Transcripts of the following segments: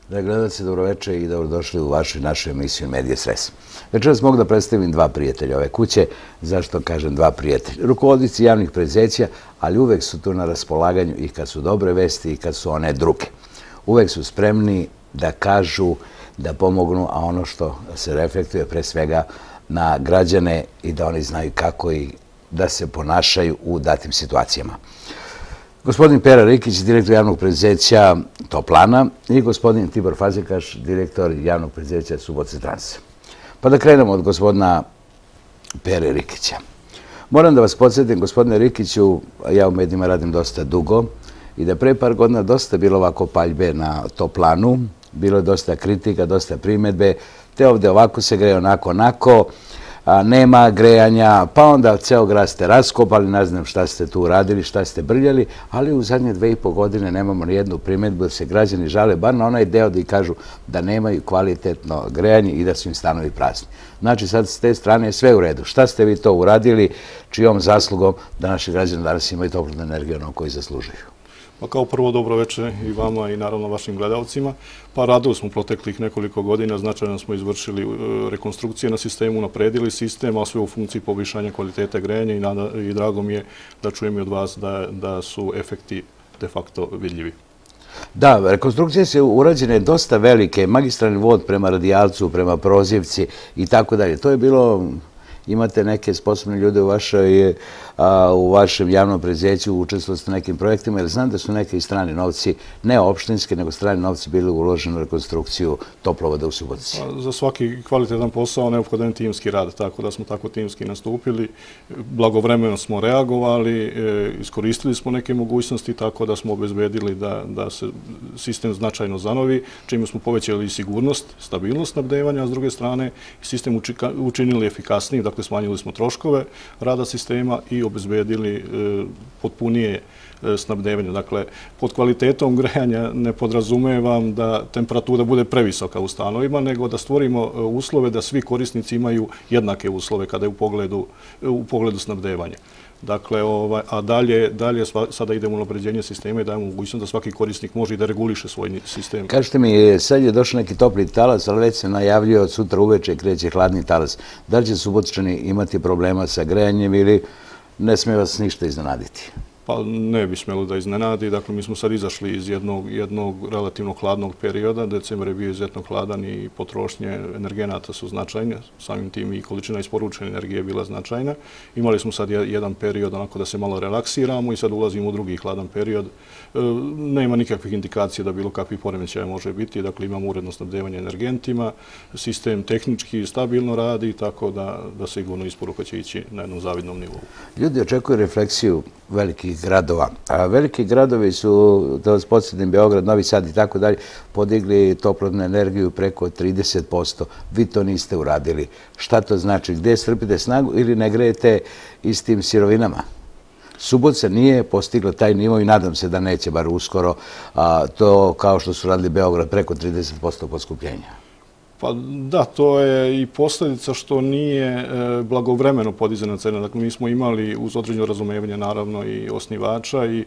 Dragi gledalci, dobroveče i dobrodošli u vašu i našu emisiju Medija Stres. Večeras mogu da predstavim dva prijatelja ove kuće. Zašto kažem dva prijatelja? Rukovodnici javnih preduzeća, ali uvek su tu na raspolaganju i kad su dobre vesti i kad su one druge. Uvek su spremni da kažu, da pomognu, a ono što se reflektuje pre svega na građane i da oni znaju kako i da se ponašaju u datim situacijama. Gospodin Pera Rikić, direktor javnog preduzeća Toplana i gospodin Tibor Fazekaš, direktor javnog preduzeća Subotica Trans. Pa da krenemo od gospodina Pere Rikića. Moram da vas podsjetim, gospodine Rikiću, ja u medijima radim dosta dugo i da pre par godina dosta bilo ovako paljbe na Toplanu, bilo je dosta kritika, dosta primedbe, te ovde ovako se greje, onako, nema grejanja, pa onda ceo grad ste raskopali, ne znam šta ste tu uradili, šta ste brljali, ali u zadnje 2,5 godine nemamo ni jednu primedbu da se građani žale, bar na onaj deo da kažu da nemaju kvalitetno grejanje i da su im stanovi prazni. Znači sad s te strane je sve u redu. Šta ste vi to uradili, čijom zaslugom da naši građani danas imaju toplotnu energiju ono koji zaslužuju? Pa kao prvo dobro večer i vama i naravno vašim gledalcima. Pa radili smo proteklih nekoliko godina, značajno smo izvršili rekonstrukcije na sistemu, napredili sistem, a sve u funkciji poboljšanja kvalitete grejanja i drago mi je da čujem i od vas da su efekti de facto vidljivi. Da, rekonstrukcije su urađene dosta velike, magistralni vod prema Radijalcu, prema Prozivci i tako dalje. To je bilo... Imate neke sposobne ljude u vašem javnom preduzeću, učestvovali ste u nekim projektima, jer znam da su neki strani novci, ne opštinski, nego strani novci bili uloženi u rekonstrukciju toplovoda u Subotici. Za svaki kvalitetan posao neophodan je timski rad, tako da smo tako timski nastupili. Blagovremeno smo reagovali, iskoristili smo neke mogućnosti, tako da smo obezbedili da se sistem značajno zanovi, čime smo povećali i sigurnost, stabilnost snabdevanja, a s druge strane sistem učinili efikasniji, dakle smanjili smo troškove rada sistema i obezbedili potpunije snabdevanje. Dakle, pod kvalitetom grejanja ne podrazumevam da temperatura bude previsoka u stanovima, nego da stvorimo uslove da svi korisnici imaju jednake uslove kada je u pogledu snabdevanja. Dakle, a dalje sada idemo u unapređenje sistema i dajemo mogućnost da svaki korisnik može i da reguliše svoj sistem. Kažete mi, sad je došao neki topli talas, ali već se najavljuje od sutra uveče kreće hladni talas. Da li će Subotičani imati problema sa grejanjem ili ne smije vas ništa iznenaditi? Pa ne bi smjelo da iznenadi. Dakle, mi smo sad izašli iz jednog relativno hladnog perioda. Decembar je bio izuzetno hladan i potrošnje energenata su značajne. Samim tim i količina isporučene energije je bila značajna. Imali smo sad jedan period onako da se malo relaksiramo i sad ulazimo u drugi hladan period. Nema nikakvih indikacija da bilo kakvih poremećaja može biti. Dakle, imamo uredno snabdevanje energentima. Sistem tehnički stabilno radi, tako da sigurno isporuka će ići na jednom zavidnom nivou. Ljudi očekuju refleksiju velikih gradova. A veliki gradovi su, da vas podsjetim, Beograd, Novi Sad i tako dalje, podigli toplotnu energiju preko 30%. Vi to niste uradili. Šta to znači? Gde strpite snagu ili ne grejete istim sirovinama? Subotica nije postigla taj nivo i nadam se da neće bar uskoro to kao što su radili Beograd preko 30% poskupljenja. Pa da, to je i posljedica što nije blagovremeno podizana cena. Dakle, mi smo imali uz određeno razumevanje naravno i osnivača i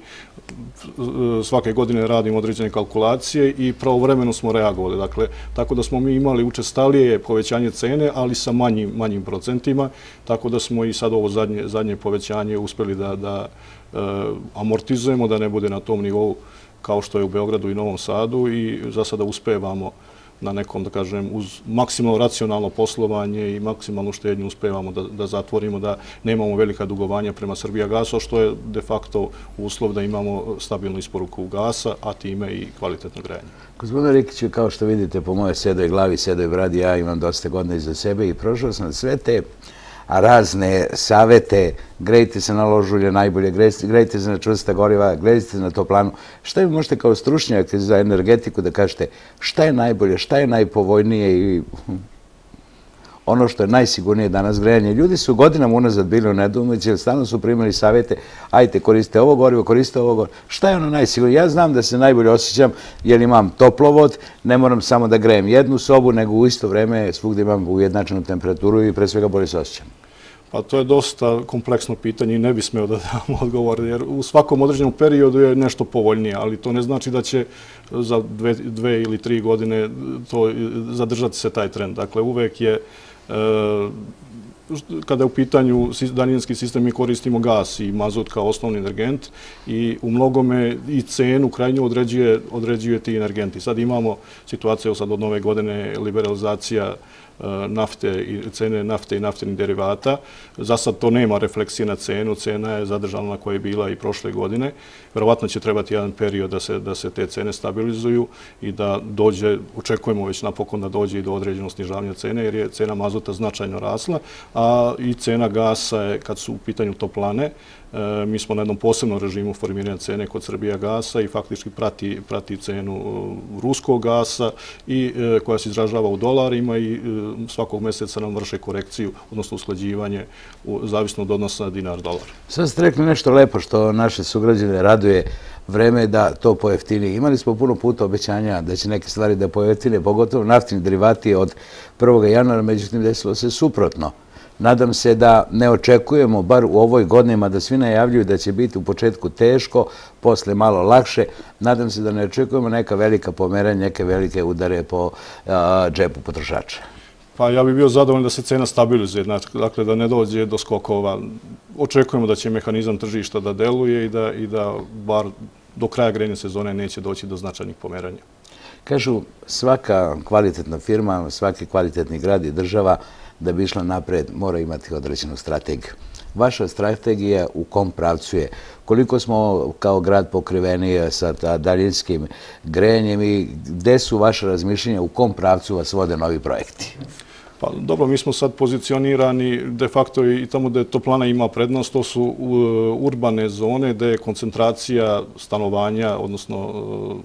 svake godine radimo određene kalkulacije i pravovremeno smo reagovali. Dakle, tako da smo mi imali učestalije povećanje cene, ali sa manjim procentima, tako da smo i sad ovo zadnje povećanje uspjeli da amortizujemo, da ne bude na tom nivou kao što je u Beogradu i Novom Sadu i za sada uspevamo na nekom, da kažem, uz maksimalno racionalno poslovanje i maksimalnu štednju uspevamo da zatvorimo, da nemamo velika dugovanja prema Srbijagasu, što je de facto uslov da imamo stabilnu isporuku gasa, a time i kvalitetno grejanje. Gospodine Rikiću, kao što vidite po mojoj sedoj glavi, sedoj bradi, ja imam dosta godina iza sebe i prošao sam sve te razne savete, grejte se na ložulje najbolje, grejte se na čvrsta goriva, grejte se na Toplanu. Šta vi možete kao stručnjak za energetiku da kažete šta je najbolje, šta je najpovoljnije i ono što je najsigurnije danas grejanje? Ljudi su godinama unazad bili u nedoumici, jer stalno su primili savete, ajte koriste ovo gorivo, koriste ovo gorivo. Šta je ono najsigurnije? Ja znam da se najbolje osjećam jer imam toplovod, ne moram samo da grejem jednu sobu, nego u isto vreme svugdje imam ujednačenu temperaturu i pre svega bolje se osjećam. Pa to je dosta kompleksno pitanje i ne bi smeo da dam odgovor, jer u svakom određenom periodu je nešto povoljnije, ali to ne znači da će za 2 ili 3 godine zadržati se taj trend. Dakle, uvek je, kada je u pitanju daljinski sistem, mi koristimo gas i mazut kao osnovni energent i u mnogome i cenu krajnju određuje ti energenti. Sad imamo situaciju sad od nove godine liberalizacija nafte i cene nafte i naftenih derivata. Za sad to nema refleksije na cenu, cena je zadržana na kojoj je bila i prošle godine. Verovatno će trebati jedan period da se te cene stabilizuju i da dođe, očekujemo već napokon da dođe i do određenog snižavanja cene, jer je cena mazuta značajno rasla, a i cena gasa je, kad su u pitanju toplane, mi smo na jednom posebnom režimu formiranja cene kod Srbijagasa i faktički prati cenu ruskog gasa i koja se izražava u dolarima i svakog meseca nam vrše korekciju, odnosno usklađivanje zavisno od odnosa dinar-dolar. Sad ste rekli nešto lepo što naše sugrađane raduje, vreme je da to pojeftini. Imali smo puno puta obećanja da će neke stvari da pojeftine, pogotovo naftni derivati od 1. januara, međutim desilo se suprotno. Nadam se da ne očekujemo, bar u ovoj godinama, da svi najavljuju da će biti u početku teško, posle malo lakše. Nadam se da ne očekujemo neka velika pomeranja, neke velike udare po džepu potrošača. Pa ja bih bio zadovoljan da se cena stabilizuje, dakle da ne dođe do skokova. Očekujemo da će mehanizam tržišta da deluje i da bar do kraja grejne sezone neće doći do značajnih pomeranja. Kažu, svaka kvalitetna firma, svaki kvalitetni grad i država da bi išla napred mora imati određenu strategiju. Vaša strategija u kom pravcu je? Koliko smo kao grad pokriveni sa daljinskim grejanjem i gde su vaše razmišljenja, u kom pravcu vas vode novi projekti? Pa dobro, mi smo sad pozicionirani de facto i tamo gde toplana ima prednost, to su urbane zone gde je koncentracija stanovanja, odnosno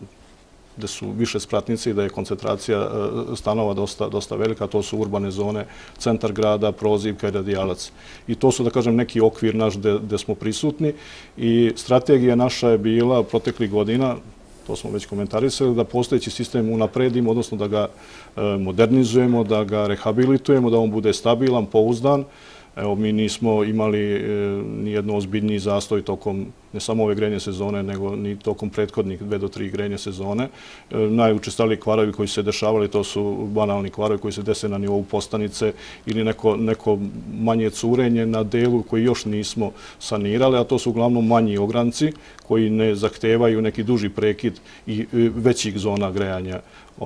gde su više spratnice i da je koncentracija stanova dosta velika. To su urbane zone, centar grada, Prozivka i Radijalac. I to su, da kažem, neki okvir naš gde smo prisutni i strategija naša je bila proteklih godina, to smo već komentarisali, da postojeći sistem unapredimo, odnosno da ga modernizujemo, da ga rehabilitujemo, da on bude stabilan, pouzdan. Evo, mi nismo imali nijedno ozbiljniji zastoj tokom ne samo ove grejne sezone, nego ni tokom prethodnih 2 do 3 grejne sezone. Najučestaliji kvarovi koji se dešavali, to su banalni kvarovi koji se dese na nivou postanice ili neko manje curenje na delu koji još nismo sanirali, a to su uglavnom manji ogranci koji ne zahtevaju neki duži prekid i većih zona grejanja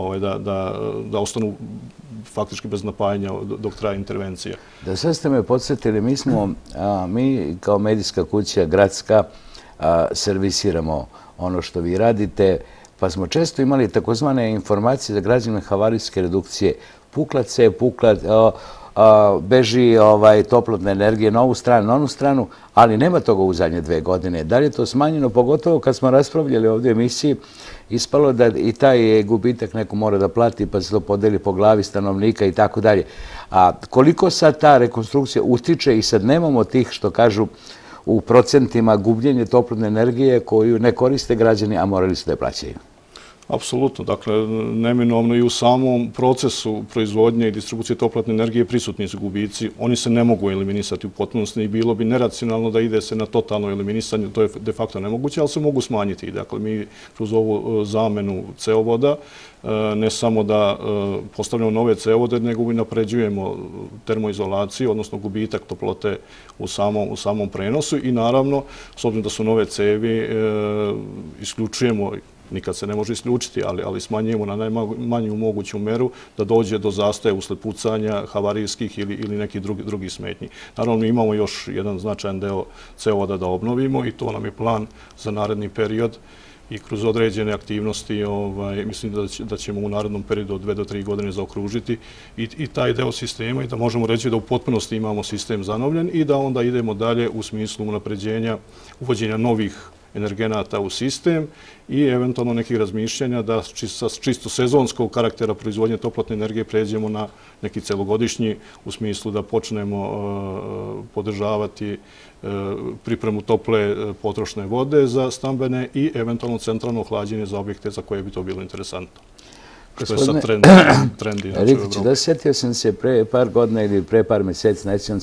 da ostanu faktički bez napajanja dok traje intervencija. Da sad ste me podsjetili, mi kao medijska kuća gradska servisiramo ono što vi radite, pa smo često imali takozvane informacije za građane havarijske redukcije. Pukla cev, beži toplotna energija na ovu stranu, na onu stranu, ali nema toga u zadnje 2 godine. Da li je to smanjeno, pogotovo kad smo raspravljali ovdje u emisiji, ispalo da i taj gubitak neko mora da plati, pa se to podeli po glavi stanovnika i tako dalje. A koliko sad ta rekonstrukcija utiče i sad nemamo tih, što kažu, u procentima gubljenje toplotne energije koju ne koriste građani, a morali su da je plaćaju? Apsolutno. Dakle, neminovno i u samom procesu proizvodnje i distribucije toplotne energije prisutni su gubici. Oni se ne mogu eliminisati u potpunosti i bilo bi neracionalno da ide se na totalno eliminisanje. To je de facto nemoguće, ali se mogu smanjiti. Dakle, mi kroz ovu zamenu cevovoda ne samo da postavljamo nove cevovode, nego i napređujemo termoizolaciju, odnosno gubitak toplote u samom prenosu i naravno, s obzirom da su nove cevi, isključujemo, nikad se ne može isključiti, ali smanjujemo na najmanju moguću meru da dođe do zastoja usled pucanja, havarijskih ili nekih drugih smetnji. Naravno, mi imamo još jedan značajan deo cevovoda da obnovimo i to nam je plan za naredni period i kroz određene aktivnosti mislim da ćemo u narednom periodu od 2 do 3 godine zaokružiti i taj deo sistema i da možemo reći da u potpunosti imamo sistem zanovljen i da onda idemo dalje u smislu unapređenja, uvođenja novih energenata u sistem i eventualno nekih razmišljanja da sa čisto sezonskog karaktera proizvodnje toplotne energije pređemo na neki celogodišnji u smislu da počnemo podržavati pripremu tople potrošne vode za stambene i eventualno centralno hlađenje za objekte za koje bi to bilo interesantno. Što je sad trend. Rikić, da sjetio sam se pre par godina ili pre par mjeseci, nećem se,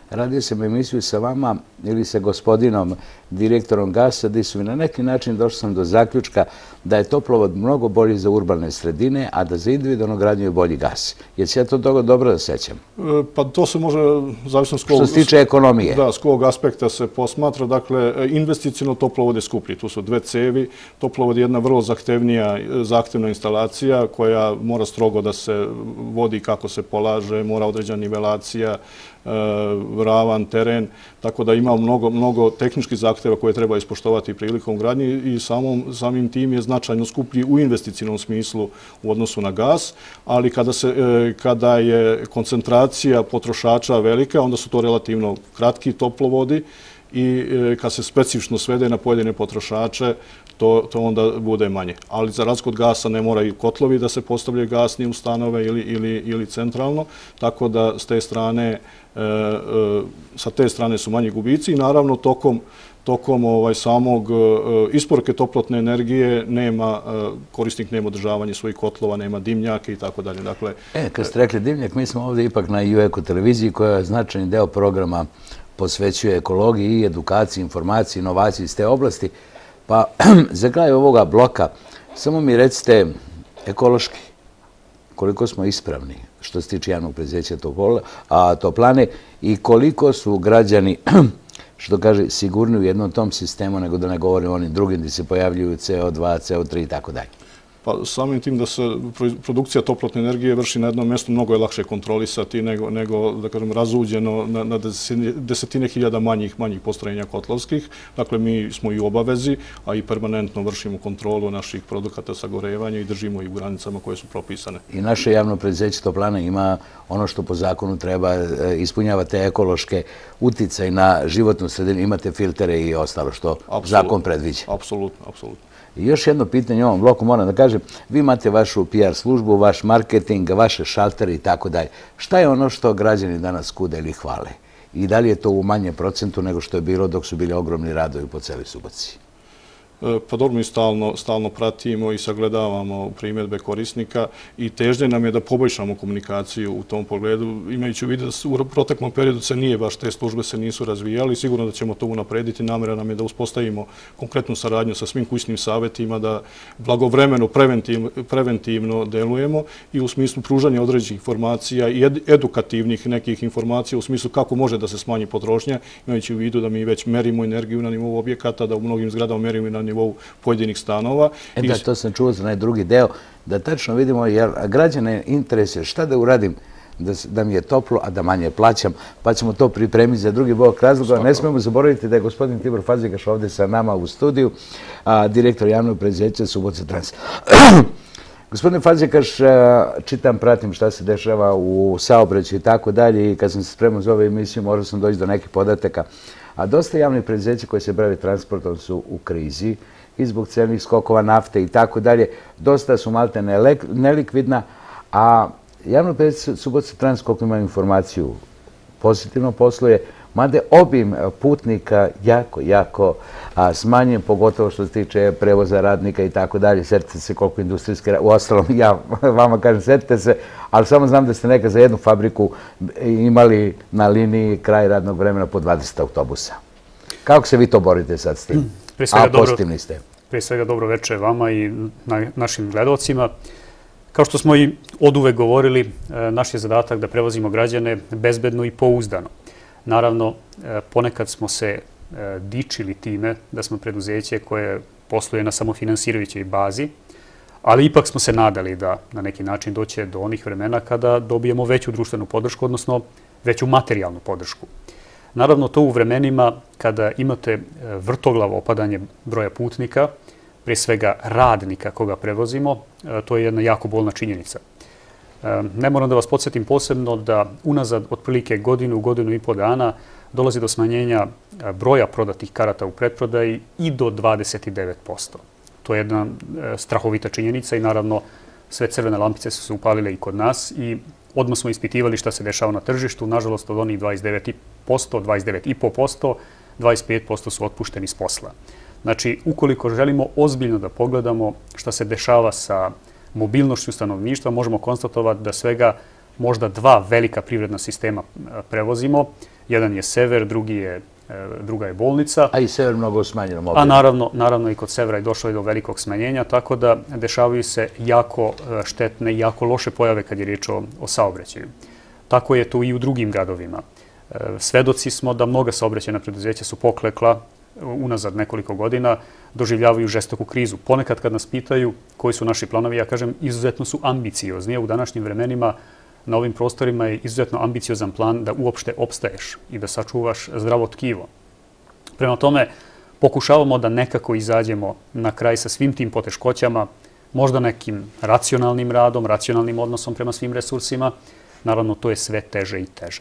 radio sam emisiju sa vama ili sa gospodinom direktorom Gasa, gdje su mi na neki način došao sam do zaključka da je toplovod mnogo bolji za urbane sredine, a da za individualnu gradnju je bolji gas. Jer se ja to dobro da sećam? Pa to se može, zavisno što se tiče ekonomije. Da, s kog aspekta se posmatra. Dakle, investicijno toplovod je skuplji. Tu su dve cevi. Toplovod je jedna vrlo zahtevna instalacija koja mora strogo da se vodi kako se polaže, mora određena nivelacija, ravan teren, tako da ima mnogo tehničkih zahteva koje treba ispoštovati prilikom gradnje i samim tim je značajno skuplji u investicijnom smislu u odnosu na gas, ali kada je koncentracija potrošača velika, onda su to relativno kratki toplovodi i kad se specifično svede na pojedine potrošače, to onda bude manje. Ali za razliku od gasa ne mora i kotlovi da se postavljaju gasni u stanove ili centralno, tako da sa te strane su manji gubici i naravno tokom samog isporuke toplotne energije korisnik nema održavanje svojih kotlova, nema dimnjake i tako dalje. Kad ste rekli dimnjak, mi smo ovdje ipak na UEK televiziji koja je značajni deo programa posvećuje ekologiji i edukaciji, informaciji, inovaciji iz te oblasti. Pa za kraj ovoga bloka samo mi recite ekološki koliko smo ispravni što se tiče javnog preduzeća Toplane i koliko su građani, što kaže, sigurni u jednom tom sistemu, nego da ne govorim o onim drugim gdje se pojavljuju CO2, CO3 i tako dalje. Pa samim tim da se produkcija toplotne energije vrši na jednom mjestu, mnogo je lakše kontrolisati nego da kažem, razuđeno na desetine hiljada manjih postrojenja kotlovskih. Dakle, mi smo i u obavezi, a i permanentno vršimo kontrolu naših produkata sagorevanja i držimo ih u granicama koje su propisane. I naše javno preduzeće Toplana ima ono što po zakonu treba, ispunjavate ekološke uticaje na životnu sredinu, imate filtere i ostalo što zakon predviđa. Apsolutno, apsolutno. I još jedno pitanje u ovom bloku, moram da kažem, vi imate vašu PR službu, vaš marketing, vaše šaltere i tako dalje. Šta je ono što građani danas kude ili hvale? I da li je to u manjem procentu nego što je bilo dok su bili ogromni radovi po celoj Subotici? Pa dobro, mi stalno pratimo i sagledavamo primjedbe korisnika i težnje nam je da poboljšamo komunikaciju u tom pogledu, imajući u vidu da u proteklom periodu te službe se nisu razvijali. Sigurno da ćemo to unaprediti. Namera nam je da uspostavimo konkretnu saradnju sa svim kućnim savjetima, da blagovremeno, preventivno delujemo i u smislu pružanja određenih informacija i edukativnih nekih informacija u smislu kako može da se smanji potrošnja, imajući u vidu da mi već merimo energiju na nivou objekata, da u mnogim zgradama merimo i na nivou pojedinih stanova. Da, to sam čuo za onaj drugi deo, da tačno vidimo, jer građane interesuje šta da uradim da mi je toplo, a da manje plaćam, pa ćemo to pripremiti za drugi blok razloga. Ne smemo zaboraviti da je gospodin Tibor Fazlikaš ovdje sa nama u studiju, direktor javnog preduzeća Subotica Trans. Gospodine Fazlikaš, čitam, pratim šta se dešava u saobraćaju i tako dalje i kad sam se spremao za ovu emisiju morao sam doći do nekih podataka. A dosta javnih preduzeća koje se bave transportom su u krizi i zbog cenih skokova nafte i tako dalje. Dosta su malte nelikvidna, a javno preduzeće Subotica Trans, koliko imam informaciju, pozitivno posluje, mada obim putnika jako smanjen, pogotovo što se tiče prevoza radnika i tako dalje. Sjetite se koliko industrijske, uostalom ja vama kažem sjetite se, ali samo znam da ste nekad za jednu fabriku imali na liniji kraj radnog vremena po 20 autobusa. Kako se vi to borite sad s tim? A pozitivni ste. Prije svega dobro večer vama i našim gledalcima. Kao što smo i oduvek govorili, naš je zadatak da prevozimo građane bezbedno i pouzdano. Naravno, ponekad smo se dičili time da smo preduzeće koje posluje na samofinansirajućoj bazi, ali ipak smo se nadali da na neki način doće do onih vremena kada dobijemo veću društvenu podršku, odnosno veću materijalnu podršku. Naravno, to u vremenima kada imate vrtoglavo opadanje broja putnika, prije svega radnika koga prevozimo, to je jedna jako bolna činjenica. Ne moram da vas podsjetim posebno da unazad otprilike godinu i po dana dolazi do smanjenja broja prodatih karata u pretprodaji i do 29%. To je jedna strahovita činjenica i naravno sve crvene lampice su se upalile i kod nas i odmah smo ispitivali šta se dešava na tržištu. Nažalost, od onih 29,5%, 25% su otpušteni s posla. Znači, ukoliko želimo ozbiljno da pogledamo šta se dešava sa mobilnošću stanovništva, možemo konstatovati da svega možda dva velika privredna sistema prevozimo. Jedan je sever, druga je bolnica. A i sever mnogo smanjeno. A naravno i kod severa je došlo do velikog smanjenja, tako da dešavaju se jako štetne i jako loše pojave kad je riječ o saobraćaju. Tako je to i u drugim gradovima. Svedoci smo da mnoga saobraćajna preduzeća su poklekla unazad nekoliko godina, doživljavaju žestoku krizu. Ponekad kad nas pitaju koji su naši planovi, ja kažem izuzetno su ambiciozni. U današnjim vremenima na ovim prostorima je izuzetno ambiciozan plan da uopšte opstaješ i da sačuvaš zdravo tkivo. Prema tome, pokušavamo da nekako izađemo na kraj sa svim tim poteškoćama, možda nekim racionalnim radom, racionalnim odnosom prema svim resursima. Naravno, to je sve teže i teže.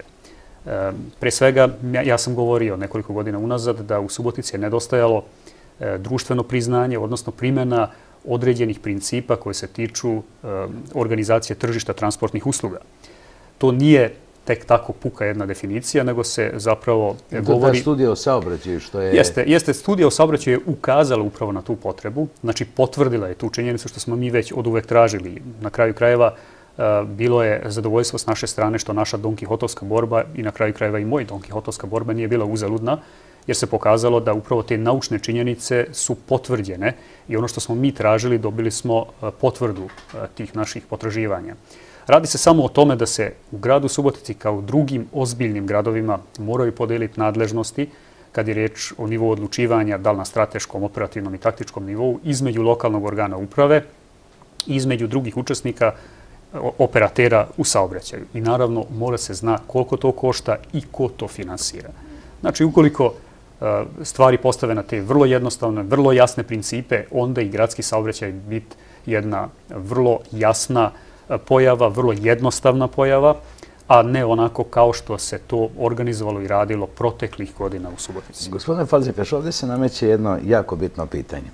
Pre svega, ja sam govorio nekoliko godina unazad da u Subotici je nedostajalo društveno priznanje, odnosno primjena određenih principa koje se tiču organizacije tržišta transportnih usluga. To nije tek tako puka jedna definicija, nego se zapravo govori... To je studija o saobraćaju, što je... Jeste, studija o saobraćaju je ukazala upravo na tu potrebu, znači potvrdila je tu činjenicu što smo mi već oduvek tražili. Na kraju krajeva bilo je zadovoljstvo s naše strane što naša Don Kihotovska borba i na kraju krajeva i moj Don Kihotovska borba nije bila uzaludna, jer se pokazalo da upravo te naučne činjenice su potvrđene i ono što smo mi tražili dobili smo potvrdu tih naših potraživanja. Radi se samo o tome da se u gradu Subotici kao drugim ozbiljnim gradovima moraju podeliti nadležnosti kad je riječ o nivou odlučivanja, da li na strateškom, operativnom i taktičkom nivou, između lokalnog organa uprave i između drugih učesnika operatera u saobraćaju. I naravno mora se zna koliko to košta i ko to finansira. Znači, ukoliko stvari postave na te vrlo jednostavne, vrlo jasne principe, onda i gradski saobraćaj biti jedna vrlo jasna pojava, vrlo jednostavna pojava, a ne onako kao što se to organizovalo i radilo proteklih godina u Subotici. Gospodine Falzikaš, ovdje se nameće jedno jako bitno pitanje.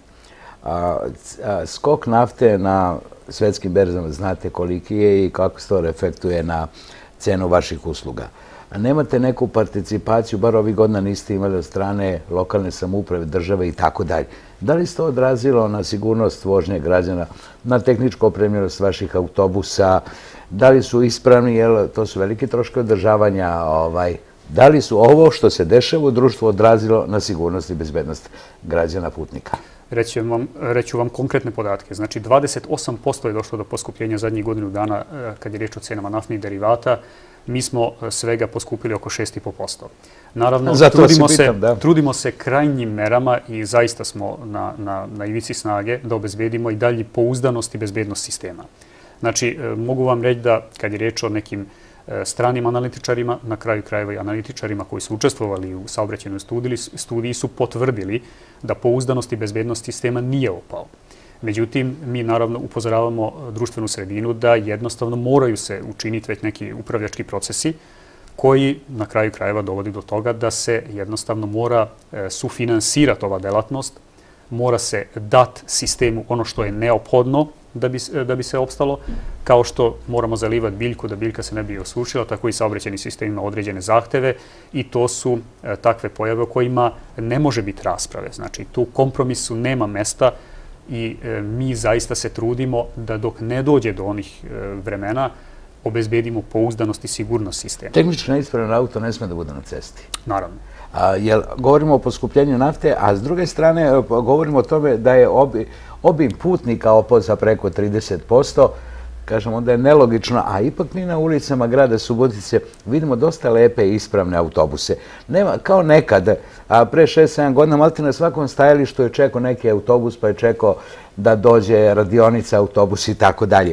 Skok nafte na svetskim berzama znate koliki je i kako se to reflektuje na cenu vaših usluga. A nemate neku participaciju, bar ovih godina niste imali od strane lokalne samouprave, države i tako dalje. Da li se to odrazilo na sigurnost vožnje građana, na tehničku opremljenost vaših autobusa, da li su ispravni, jer to su velike troškovi održavanja, da li su ovo što se dešava u društvu odrazilo na sigurnost i bezbednost građana putnika? Reću vam konkretne podatke. Znači, 28% je došlo do poskupljenja zadnjih godinu dana kad je riječ o cenama naftnih derivata. Mi smo svega poskupili oko 6,5%. Naravno, trudimo se krajnjim merama i zaista smo na ivici snage da obezbedimo i dalje pouzdanost i bezbednost sistema. Znači, mogu vam reći da kad je riječ o nekim stranim analitičarima, na kraju krajeva i analitičarima koji su učestvovali u saobraćajnoj studiji su potvrdili da pouzdanost i bezbednost sistema nije opao. Međutim, mi naravno upozoravamo društvenu sredinu da jednostavno moraju se učiniti već neki upravljački procesi koji na kraju krajeva dovodi do toga da se jednostavno mora sufinansirati ova delatnost, mora se dati sistemu ono što je neophodno da bi se opstalo, kao što moramo zalivati biljku da biljka se ne bi osušila, tako i saobraćajni sistem ima određene zahteve i to su takve pojave o kojima ne može biti rasprave. Znači, tu kompromisu nema mesta i mi zaista se trudimo da dok ne dođe do onih vremena obezbedimo pouzdanost i sigurnost sistema. Tehnički neispravan auto ne sme da bude na cesti. Naravno. Govorimo o poskupljenju nafte, a s druge strane govorimo o tome da je obim putnika opao za preko 30%. Kažem, onda je nelogično, a ipak mi na ulicama grada Subotice vidimo dosta lepe i ispravne autobuse. Nema, kao nekad, pre 6-7 godina, malti na svakom stajalištu je čekao neki autobus, pa je čekao da dođe radionica, autobus i tako dalje.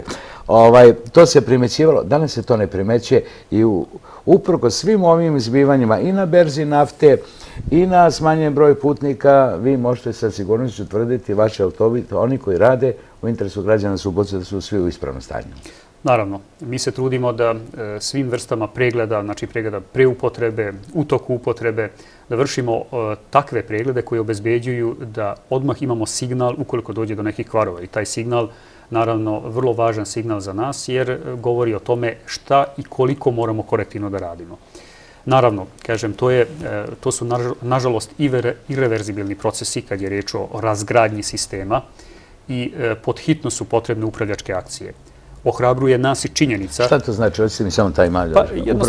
To se primećivalo, danas se to ne primećuje i uprkos svim ovim zbivanjima i na berzi nafte i na smanjen broj putnika, vi možete sa sigurnošću tvrditi vaše autobuse, oni koji rade u interesu građana Subotice da su svi u ispravnom stanju. Naravno, mi se trudimo da svim vrstama pregleda, znači pregleda preupotrebe, u toku upotrebe, da vršimo takve preglede koji obezbeđuju da odmah imamo signal ukoliko dođe do nekih kvarova. I taj signal, naravno, vrlo važan signal za nas jer govori o tome šta i koliko moramo korektivno da radimo. Naravno, kažem, to su nažalost irreverzibilni procesi kad je riječ o razgradnji sistema i pod hitno su potrebne upravljačke akcije. ohrabruje nas i činjenica. Šta to znači? Hoćete mi samo taj mali? Pa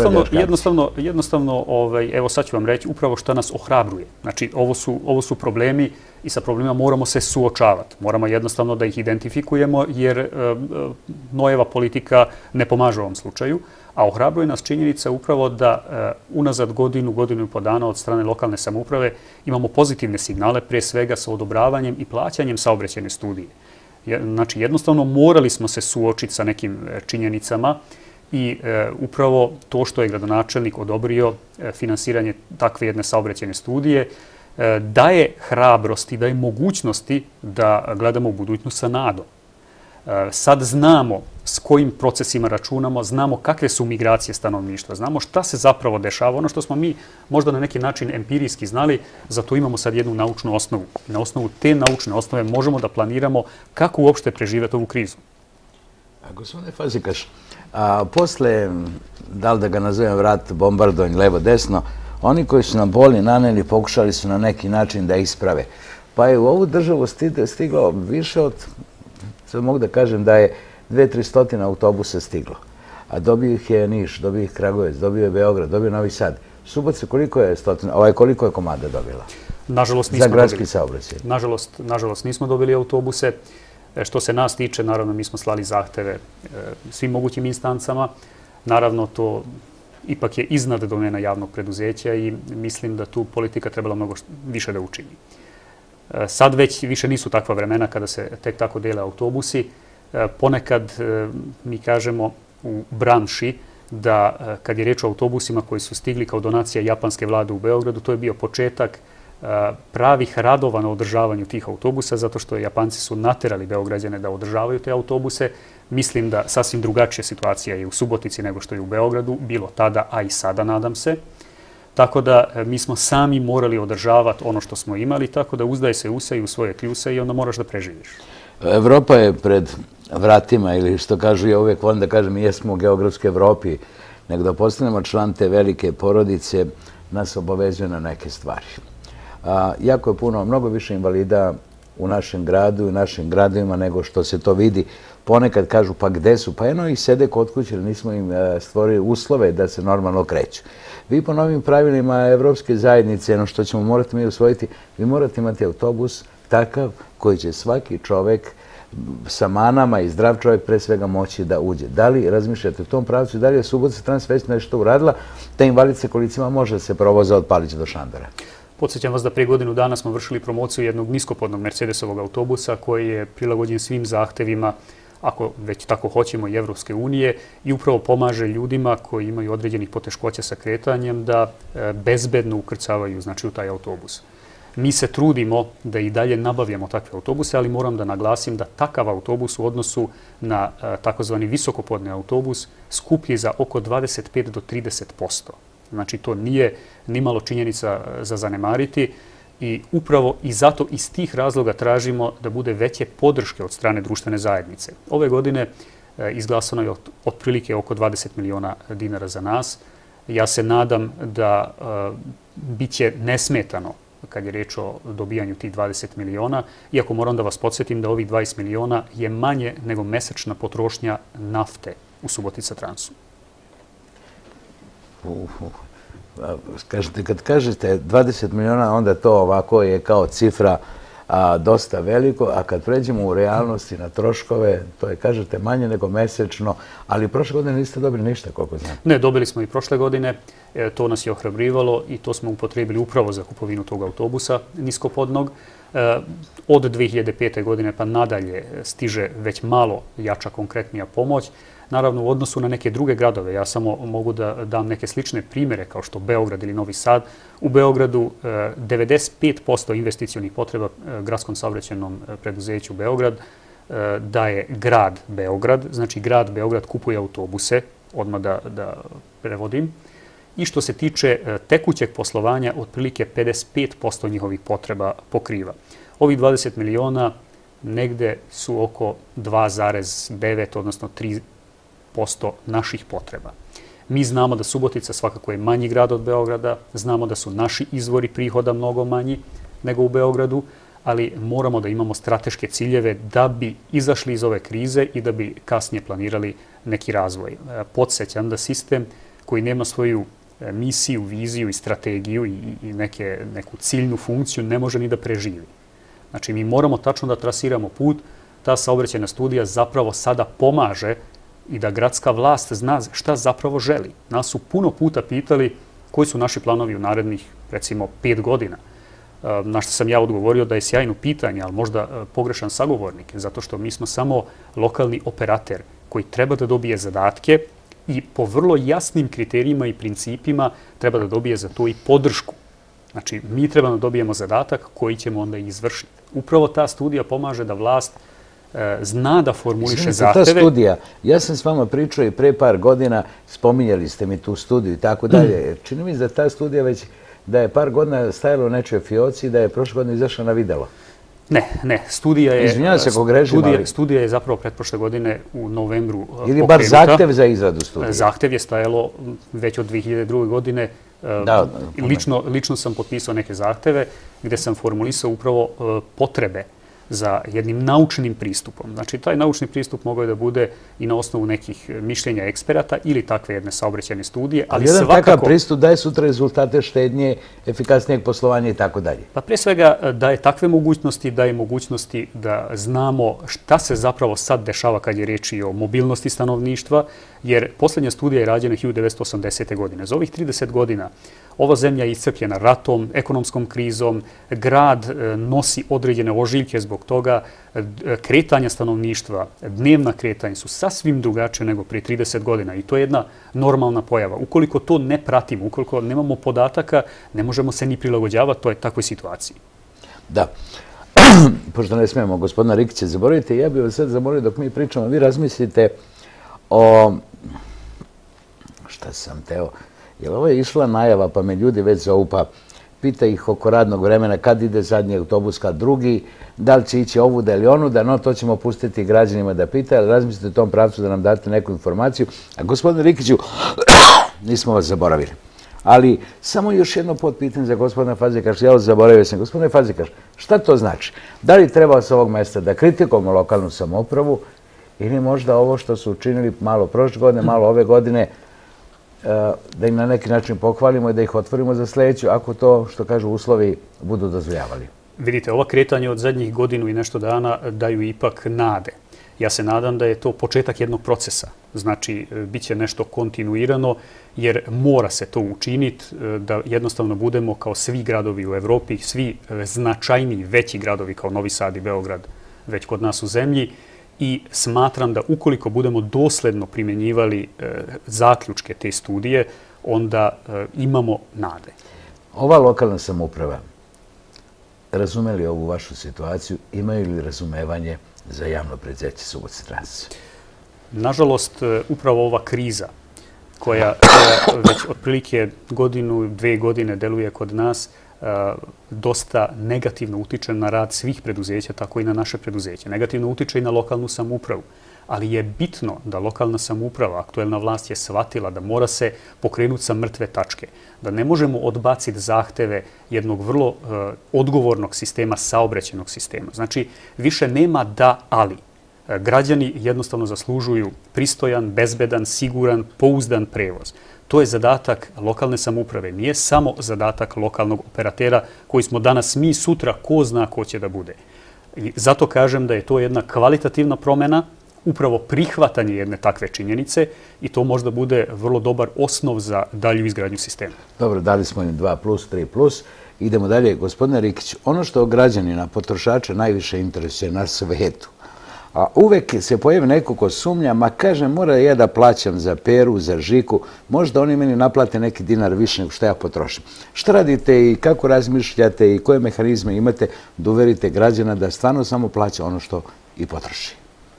jednostavno, evo sad ću vam reći upravo šta nas ohrabruje. Znači, ovo su problemi i sa problemima moramo se suočavati. Moramo jednostavno da ih identifikujemo jer Nojeva politika ne pomaže u ovom slučaju, a ohrabruje nas činjenica upravo da unazad godinu i po dana od strane lokalne samouprave imamo pozitivne signale, pre svega sa odobravanjem i plaćanjem saobraćajne studije. Znači, jednostavno morali smo se suočiti sa nekim činjenicama i upravo to što je gradonačelnik odobrio finansiranje takve jedne saobraćajne studije daje hrabrosti, daje mogućnosti da gledamo u budućnost sa nadom. Sad znamo s kojim procesima računamo, znamo kakve su migracije stanovništva, znamo šta se zapravo dešava. Ono što smo mi možda na neki način empirijski znali, zato imamo sad jednu naučnu osnovu. Na osnovu te naučne osnove možemo da planiramo kako uopšte preživjeti ovu krizu. Gospodine Fazikaš, posle, da li da ga nazovem rat, bombardovanje, levo-desno, oni koji su nam boli naneli pokušali su na neki način da isprave. Pa je u ovu državu stiglo više od, sad mogu da kažem da je 200-300 autobusa stiglo. A dobio ih je Niš, dobio ih Kragujevac, dobio je Beograd, dobio je Novi Sad. Subotica koliko je komada dobila? Nažalost nismo dobili. Za gradski saobraćaj? Nažalost nismo dobili autobuse. Što se nas tiče, naravno mi smo slali zahteve svim mogućim instancama. Naravno to ipak je iznad domena javnog preduzeća i mislim da tu politika trebala mnogo više da učini. Sad već više nisu takva vremena kada se tek tako dele autobusi. Ponekad mi kažemo u branši da kad je reč o autobusima koji su stigli kao donacija japanske vlade u Beogradu, to je bio početak pravih radova na održavanju tih autobusa, zato što Japanci su naterali Beograđane da održavaju te autobuse. Mislim da sasvim drugačija situacija je u Subotici nego što je u Beogradu, bilo tada, a i sada, nadam se. Tako da mi smo sami morali održavati ono što smo imali, tako da uzdaj se usaj u svoje kljuse i onda moraš da preživiš. Evropa je pred vratima, ili što kažu, ja uvijek volim da kažem, mi jesmo u geografskoj Evropi, nego da postanemo član te velike porodice, nas obavezuje na neke stvari. Jako je puno, mnogo više invalida u našem gradu i u našim gradovima nego što se to vidi. Ponekad kažu, pa gde su? Pa eno ih sede kod kuće, jer nismo im stvorili uslove da se normalno kreću. Vi po novim pravilima Evropske zajednice, ono što ćemo morati mi usvojiti, vi morate imati autobus takav koji će svaki čovek sa manama i zdrav čovjek pre svega moći da uđe. Da li razmišljate u tom pravcu, da li je Subotica Trans već nešto uradila, ta invalid kolicima može da se provoza od Palića do Šandara? Podsjećam vas da prije godinu dana smo vršili promociju jednog niskopodnog Mercedesovog autobusa koji je prilagođen svim zahtevima, ako već tako hoćemo, i Evropske unije i upravo pomaže ljudima koji imaju određenih poteškoća sa kretanjem da bezbedno ukrcavaju u taj autobus. Mi se trudimo da i dalje nabavljamo takve autobuse, ali moram da naglasim da takav autobus u odnosu na takozvani visokopodni autobus skuplji za oko 25 do 30%. Znači, to nije nimalo činjenica za zanemariti i upravo i zato iz tih razloga tražimo da bude veće podrške od strane društvene zajednice. Ove godine izglasano je otprilike oko 20 miliona dinara za nas. Ja se nadam da biće nesmetano kad je reč o dobijanju tih 20 miliona, iako moram da vas podsjetim da ovih 20 miliona je manje nego mesečna potrošnja nafte u Subotica Transu. Kad kažete 20 miliona, onda to ovako je kao cifra dosta veliko, a kad pređemo u realnosti na troškove, to je, kažete, manje nego mesečno, ali prošle godine niste dobili ništa, koliko znam. Ne, dobili smo i prošle godine, to nas je ohrabrivalo i to smo upotrebili upravo za kupovinu tog autobusa niskopodnog. Od 2005. godine pa nadalje stiže već malo jača, konkretnija pomoć. Naravno, u odnosu na neke druge gradove, ja samo mogu da dam neke slične primere kao što Beograd ili Novi Sad. U Beogradu 95% investicionih potreba gradskom saobraćajnom preduzeću Beograd daje grad Beograd. Znači, grad Beograd kupuje autobuse, odmah da prevodim. I što se tiče tekućeg poslovanja, otprilike 55% njihovih potreba pokriva. Ovih 20 miliona negde su oko 2,9, odnosno 3% naših potreba. Mi znamo da Subotica svakako je manji grad od Beograda, znamo da su naši izvori prihoda mnogo manji nego u Beogradu, ali moramo da imamo strateške ciljeve da bi izašli iz ove krize i da bi kasnije planirali neki razvoj. Podsjećam da sistem koji nema svoju misiju, viziju i strategiju i neku ciljnu funkciju ne može ni da preživi. Znači, mi moramo tačno da trasiramo put. Ta saobraćajna studija zapravo sada pomaže i da gradska vlast zna šta zapravo želi. Nas su puno puta pitali koji su naši planovi u narednih, recimo, 5 godina. Na što sam ja odgovorio da je sjajno pitanje, ali možda pogrešan sagovornik, zato što mi smo samo lokalni operater koji treba da dobije zadatke i po vrlo jasnim kriterijima i principima treba da dobije za to i podršku. Znači, mi treba da dobijemo zadatak koji ćemo onda izvršiti. Upravo ta studija pomaže da vlast zna da formuliše zahteve. Ta studija, ja sam s vama pričao i pre par godina, spominjali ste mi tu studiju i tako dalje. Čini mi se da ta studija već, da je par godina stajala u nečoj fioci i da je prošle godine izašla na videlo. Ne, studija je... Izvinjavam se ako grežim, ali... Studija je zapravo pretprošle godine u novembru pokrenuta. Ili bar zahtev za izradu studije? Zahtev je stajalo već od 2002. godine. Lično sam potpisao neke zahteve gde sam formulisao upravo potrebe za jednim naučnim pristupom. Znači, taj naučni pristup mogao je da bude i na osnovu nekih mišljenja eksperata ili takve jedne saobraćajne studije, ali jedan svakako... takav pristup daje sutra rezultate štednje, efikasnijeg poslovanja i tako dalje. Pa pre svega daje takve mogućnosti, daje mogućnosti da znamo šta se zapravo sad dešava kad je reč i o mobilnosti stanovništva, jer posljednja studija je rađena 1980. godine. Za ovih 30 godina ova zemlja je iscrpljena ratom, ekonomskom krizom, grad nosi određene ožiljke zbog toga, kretanja stanovništva, dnevna kretanja su sasvim drugačije nego prije 30 godina i to je jedna normalna pojava. Ukoliko to ne pratimo, ukoliko nemamo podataka, ne možemo se ni prilagođavati toj takvoj situaciji. Da. Pošto ne smijemo gospodina Rikića zaboraviti, ja bih vas sad zamolio dok mi pričamo, vi razmislite o... Šta sam teo? Jer ovo je išla najava, pa me ljudi već zovu, pa pita ih oko radnog vremena kad ide zadnji autobus, kad drugi, da li će ići ovuda ili onuda, no to ćemo pustiti građanima da pita, ali razmislite u tom pravcu da nam date neku informaciju. A gospodine Rikiću, nismo vas zaboravili. Ali samo još jedno potpitanje za gospodina Fazikaša. Ja zaboravio sam. Gospodine Fazikaš, šta to znači? Da li treba s ovog mjesta da kritikujemo lokalnu samoupravu ili možda ovo što su učinili malo prošle godine, malo ove godine, da im na neki način pohvalimo i da ih otvorimo za sljedeću, ako to, što kažu, uslovi budu dozvoljavali? Vidite, ova kretanja od zadnjih godinu i nešto dana daju ipak nade. Ja se nadam da je to početak jednog procesa. Znači, bit će nešto kontinuirano, jer mora se to učiniti, da jednostavno budemo kao svi gradovi u Evropi, svi značajniji, veći gradovi kao Novi Sad i Beograd već kod nas u zemlji. I smatram da ukoliko budemo dosledno primjenjivali zaključke te studije, onda imamo nade. Ova lokalna samouprava, razume li ovu vašu situaciju, imaju li razumevanje za javno preduzeće Subotica Tranzit? Nažalost, upravo ova kriza koja već otprilike godinu, 2 godine deluje kod nas, dosta negativno utiče na rad svih preduzeća, tako i na naše preduzeće. Negativno utiče i na lokalnu samoupravu. Ali je bitno da lokalna samouprava, aktuelna vlast je shvatila da mora se pokrenuti sa mrtve tačke. Da ne možemo odbaciti zahteve jednog vrlo odgovornog sistema, saobraćajnog sistema. Znači, više nema da, ali. Građani jednostavno zaslužuju pristojan, bezbedan, siguran, pouzdan prevoz. To je zadatak lokalne samouprave. Nije samo zadatak lokalnog operatera koji smo danas mi, sutra ko zna ko će da bude. I zato kažem da je to jedna kvalitativna promjena, upravo prihvatanje jedne takve činjenice i to možda bude vrlo dobar osnov za dalju izgradnju sistema. Dobro, dali smo im 2+, 3+. Idemo dalje. Gospodine Rikić, ono što građanina, potrošača najviše interesuje na svetu, a uvek se pojavi neko ko sumnja, ma kaže, mora ja da plaćam za peru, za žiku, možda oni meni naplate neki dinar više nego što ja potrošim. Šta radite i kako razmišljate i koje mehanizme imate da uverite građana da stvarno samo plaća ono što i potroši?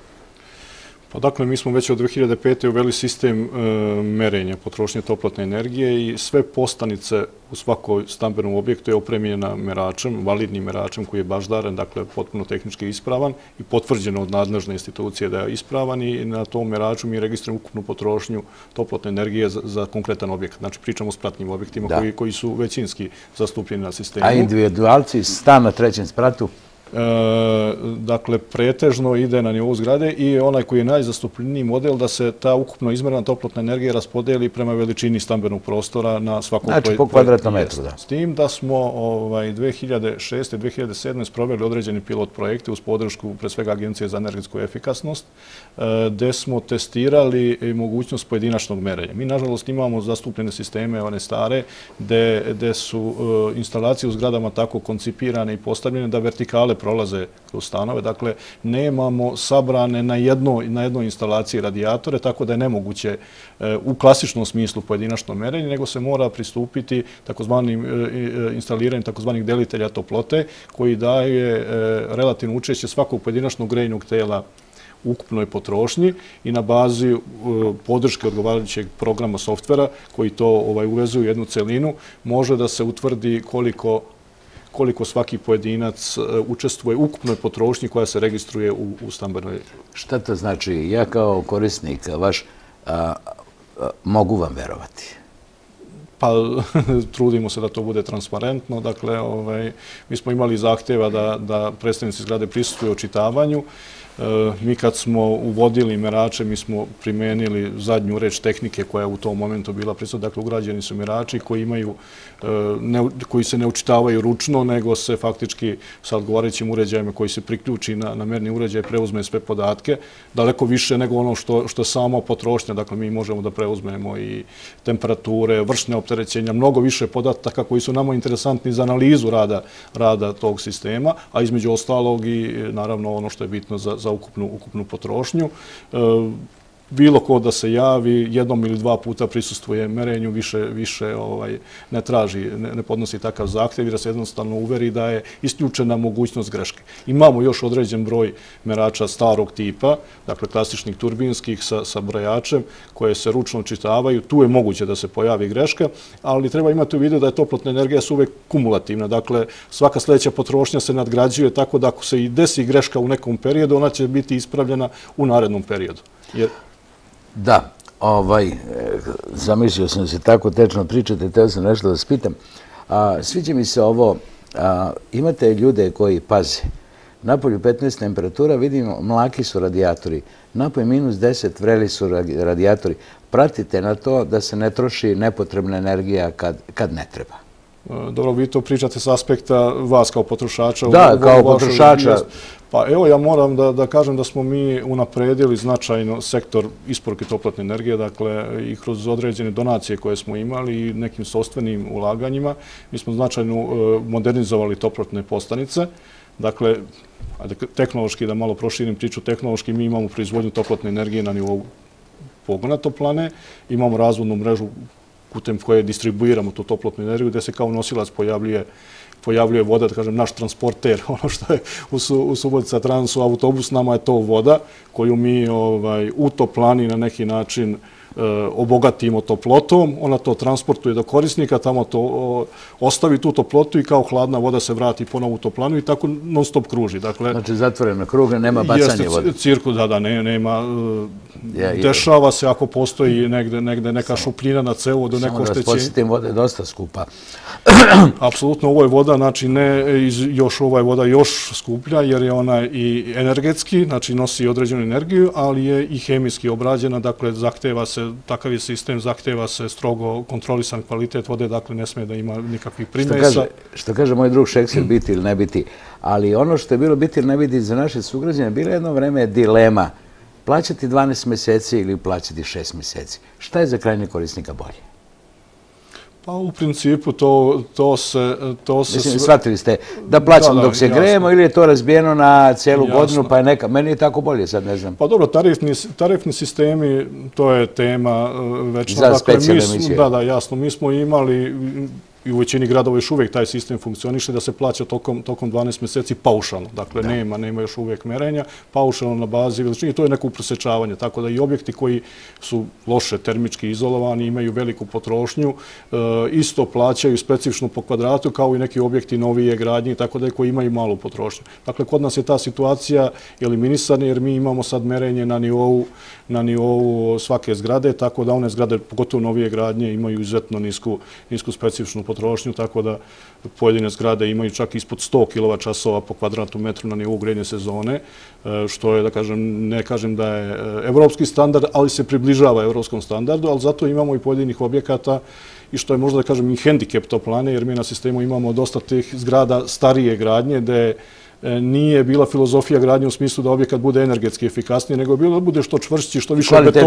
Pa dakle, mi smo već od 2005. uveli sistem merenja potrošnje toplotne energije i sve postanice u svakoj stambenom objektu je opremljena meračem, validnim meračem koji je baždaren, dakle potpuno tehnički ispravan i potvrđeno od nadležne institucije da je ispravan i na tom meraču mi registrujemo ukupnu potrošnju toplotne energije za konkretan objekt. Znači, pričamo o spratnim objektima koji su većinski zastupljeni na sistemu. A individualci, stan na 3. spratu? dakle, pretežno ide na nivou zgrade i onaj koji je najzastupljeniji model da se ta ukupno izmerena toplotna energija raspodeli prema veličini stambenog prostora na svakog znači po kvadratnom metru, da. S tim da smo 2006. i 2007. sproveli određeni pilot projekte uz podršku pre svega Agencije za energetsku efikasnost, gde smo testirali mogućnost pojedinačnog merenja. Mi, nažalost, imamo zastupljene sisteme, one stare, gde su instalacije u zgradama tako koncipirane i postavljene da vertikale prolaze kroz stanove. Dakle, nemamo sabrane na jednoj instalaciji radijatore, tako da je nemoguće u klasičnom smislu pojedinačno merenje, nego se mora pristupiti instaliranju takozvanih delitelja toplote, koji daje relativno učešće svakog pojedinačnog grejnog tela ukupnoj potrošnji i na bazi podrške odgovarajućeg programa softvera koji to uvezuje u jednu celinu, može da se utvrdi koliko svaki pojedinac učestvuje u ukupnoj potrošnji koja se registruje u stambenoj. Šta to znači? Ja kao korisnik vaš mogu vam verovati? Pa trudimo se da to bude transparentno. Dakle, mi smo imali zahtjeva da predstavnici zgrade prisustvuju očitavanju. Mi kad smo uvodili merače, mi smo primenili zadnju reč tehnike koja je u tom momentu bila prisutna. Dakle, ugrađeni su merači koji se ne učitavaju ručno, nego se faktički sa odgovarajućim uređajima koji se priključi na merni uređaj preuzme sve podatke, daleko više nego ono što je samo potrošnja. Dakle, mi možemo da preuzmemo i temperature, vršne opterećenja, mnogo više podataka koji su nama interesantni za analizu rada tog sistema, a između ostalog i naravno ono što je bitno za ukupnu potrošnju. Bilo ko da se javi, jednom ili dva puta prisustvuje merenju, više ne traži, ne podnosi takav zahtjev i da se jednostavno uveri da je isključena mogućnost greške. Imamo još određen broj merača starog tipa, dakle klasičnih turbinskih sa brojačem, koje se ručno čitavaju. Tu je moguće da se pojavi greška, ali treba imati u vidu da je toplotna energija uvek kumulativna. Dakle, svaka sljedeća potrošnja se nadgrađuje, tako da ako se i desi greška u nekom periodu, ona će biti ispravljena u narednom periodu. Da, zamislio sam se tako tečno pričate, teo sam nešto da vas pitam. Sviđa mi se ovo, imate ljude koji paze, napolju 15 temperatura, vidimo, mlaki su radijatori, napolju -10, vreli su radijatori. Pratite na to da se ne troši nepotrebna energija kad ne treba. Dobro, vi to pričate s aspekta vas kao potrošača. Da, kao potrošača. Pa evo, ja moram da kažem da smo mi unapredili značajno sektor isporuke toplotne energije, dakle i kroz određene donacije koje smo imali i nekim sopstvenim ulaganjima. Mi smo značajno modernizovali toplotne postanice. Dakle, tehnološki, da malo proširim priču, tehnološki mi imamo proizvodnju toplotne energije na nivou pogona toplane, imamo razvodnu mrežu putem koje distribuiramo tu toplotnu energiju, gde se kao nosilac pojavljuje voda, da kažem, naš transporter, ono što je u Subotica Transu autobus, nama je to voda koju mi u toplani na neki način obogatimo toplotom, ona to transportuje do korisnika, tamo to ostavi tu toplotu i kao hladna voda se vrati ponovo u toplanu i tako non stop kruži. Znači zatvorena kruga, nema bacanje vode. Jeste cirkus, da, nema. Dešava se ako postoji negde neka šupljina na cevovodu, neko oštećenje. Samo da vas podsjetim, voda je dosta skupa. Apsolutno, ovo je voda, znači ova je voda još skuplja jer je ona i energetski, znači nosi određenu energiju, ali je i hemijski obrađena, dakle zahteva se, takav je sistem, zahteva se strogo kontrolisan kvalitet vode, dakle ne sme da ima nikakvih primesa. Što kaže moj drug Šekspir, biti ili ne biti, ali ono što je bilo biti ili ne biti za naše sugrađane, bilo jedno vreme dilema plaćati 12 meseci ili plaćati 6 meseci. Šta je za krajnjeg korisnika bolje? Pa u principu to se... Mislim, shvatili ste da plaćamo dok se grejemo ili je to razbijeno na cijelu godinu, pa je neka... Meni je tako bolje, sad ne znam. Pa dobro, tarifni sistemi, to je tema večna. Za specijalne emisije. Da, jasno. Mi smo imali i u većini gradova još uvijek taj sistem funkcioniše da se plaća tokom 12 meseci paušalno. Dakle, nema još uvijek merenja, paušalno na bazi veličine i to je neko uprosečavanje. Tako da i objekti koji su loše termički izolovani, imaju veliku potrošnju, isto plaćaju specifično po kvadratu kao i neki objekti novije gradnje, tako da koji imaju malu potrošnju. Dakle, kod nas je ta situacija eliminisana jer mi imamo sad merenje na nivou svake zgrade, tako da one zgrade, pogotovo novije gradnje, imaju izuzetno nisku specifičnu potrošnju. potrošnju, tako da pojedine zgrade imaju čak ispod 100 kWh po kvadratnom metru na nivou grejne sezone, što je, da kažem, ne kažem da je evropski standard, ali se približava evropskom standardu, ali zato imamo i pojedinih objekata i što je možda, da kažem, i hendikep toplane, jer mi na sistemu imamo dosta tih zgrada starije gradnje, gde nije bila filozofija gradnje u smislu da objekat bude energetski efikasniji, nego je bilo da bude što čvršći, što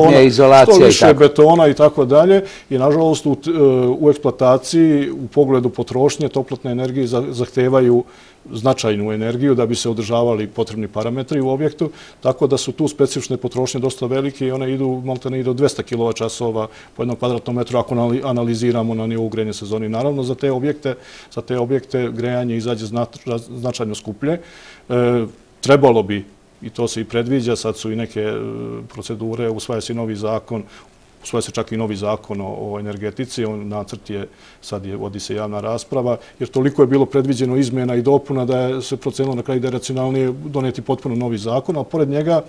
više betona i tako dalje. I nažalost u eksploataciji, u pogledu potrošnje, toplotne energije zahtevaju značajnu energiju da bi se održavali potrebni parametri u objektu, tako da su tu specifične potrošnje dosta velike i one idu maltene i do 200 kWh po jednom kvadratnom metru ako analiziramo na nivou grejne sezone. Naravno, za te objekte grejanje izađe značajno skuplje. Trebalo bi, i to se i predviđa, sad su i neke procedure, usvaja se i novi zakon, usvaja se čak i novi zakon o energetici, nacrt je, sad vodi se javna rasprava, jer toliko je bilo predviđeno izmjena i dopuna da se procenilo na kraju da je racionalnije doneti potpuno novi zakon, a pored njega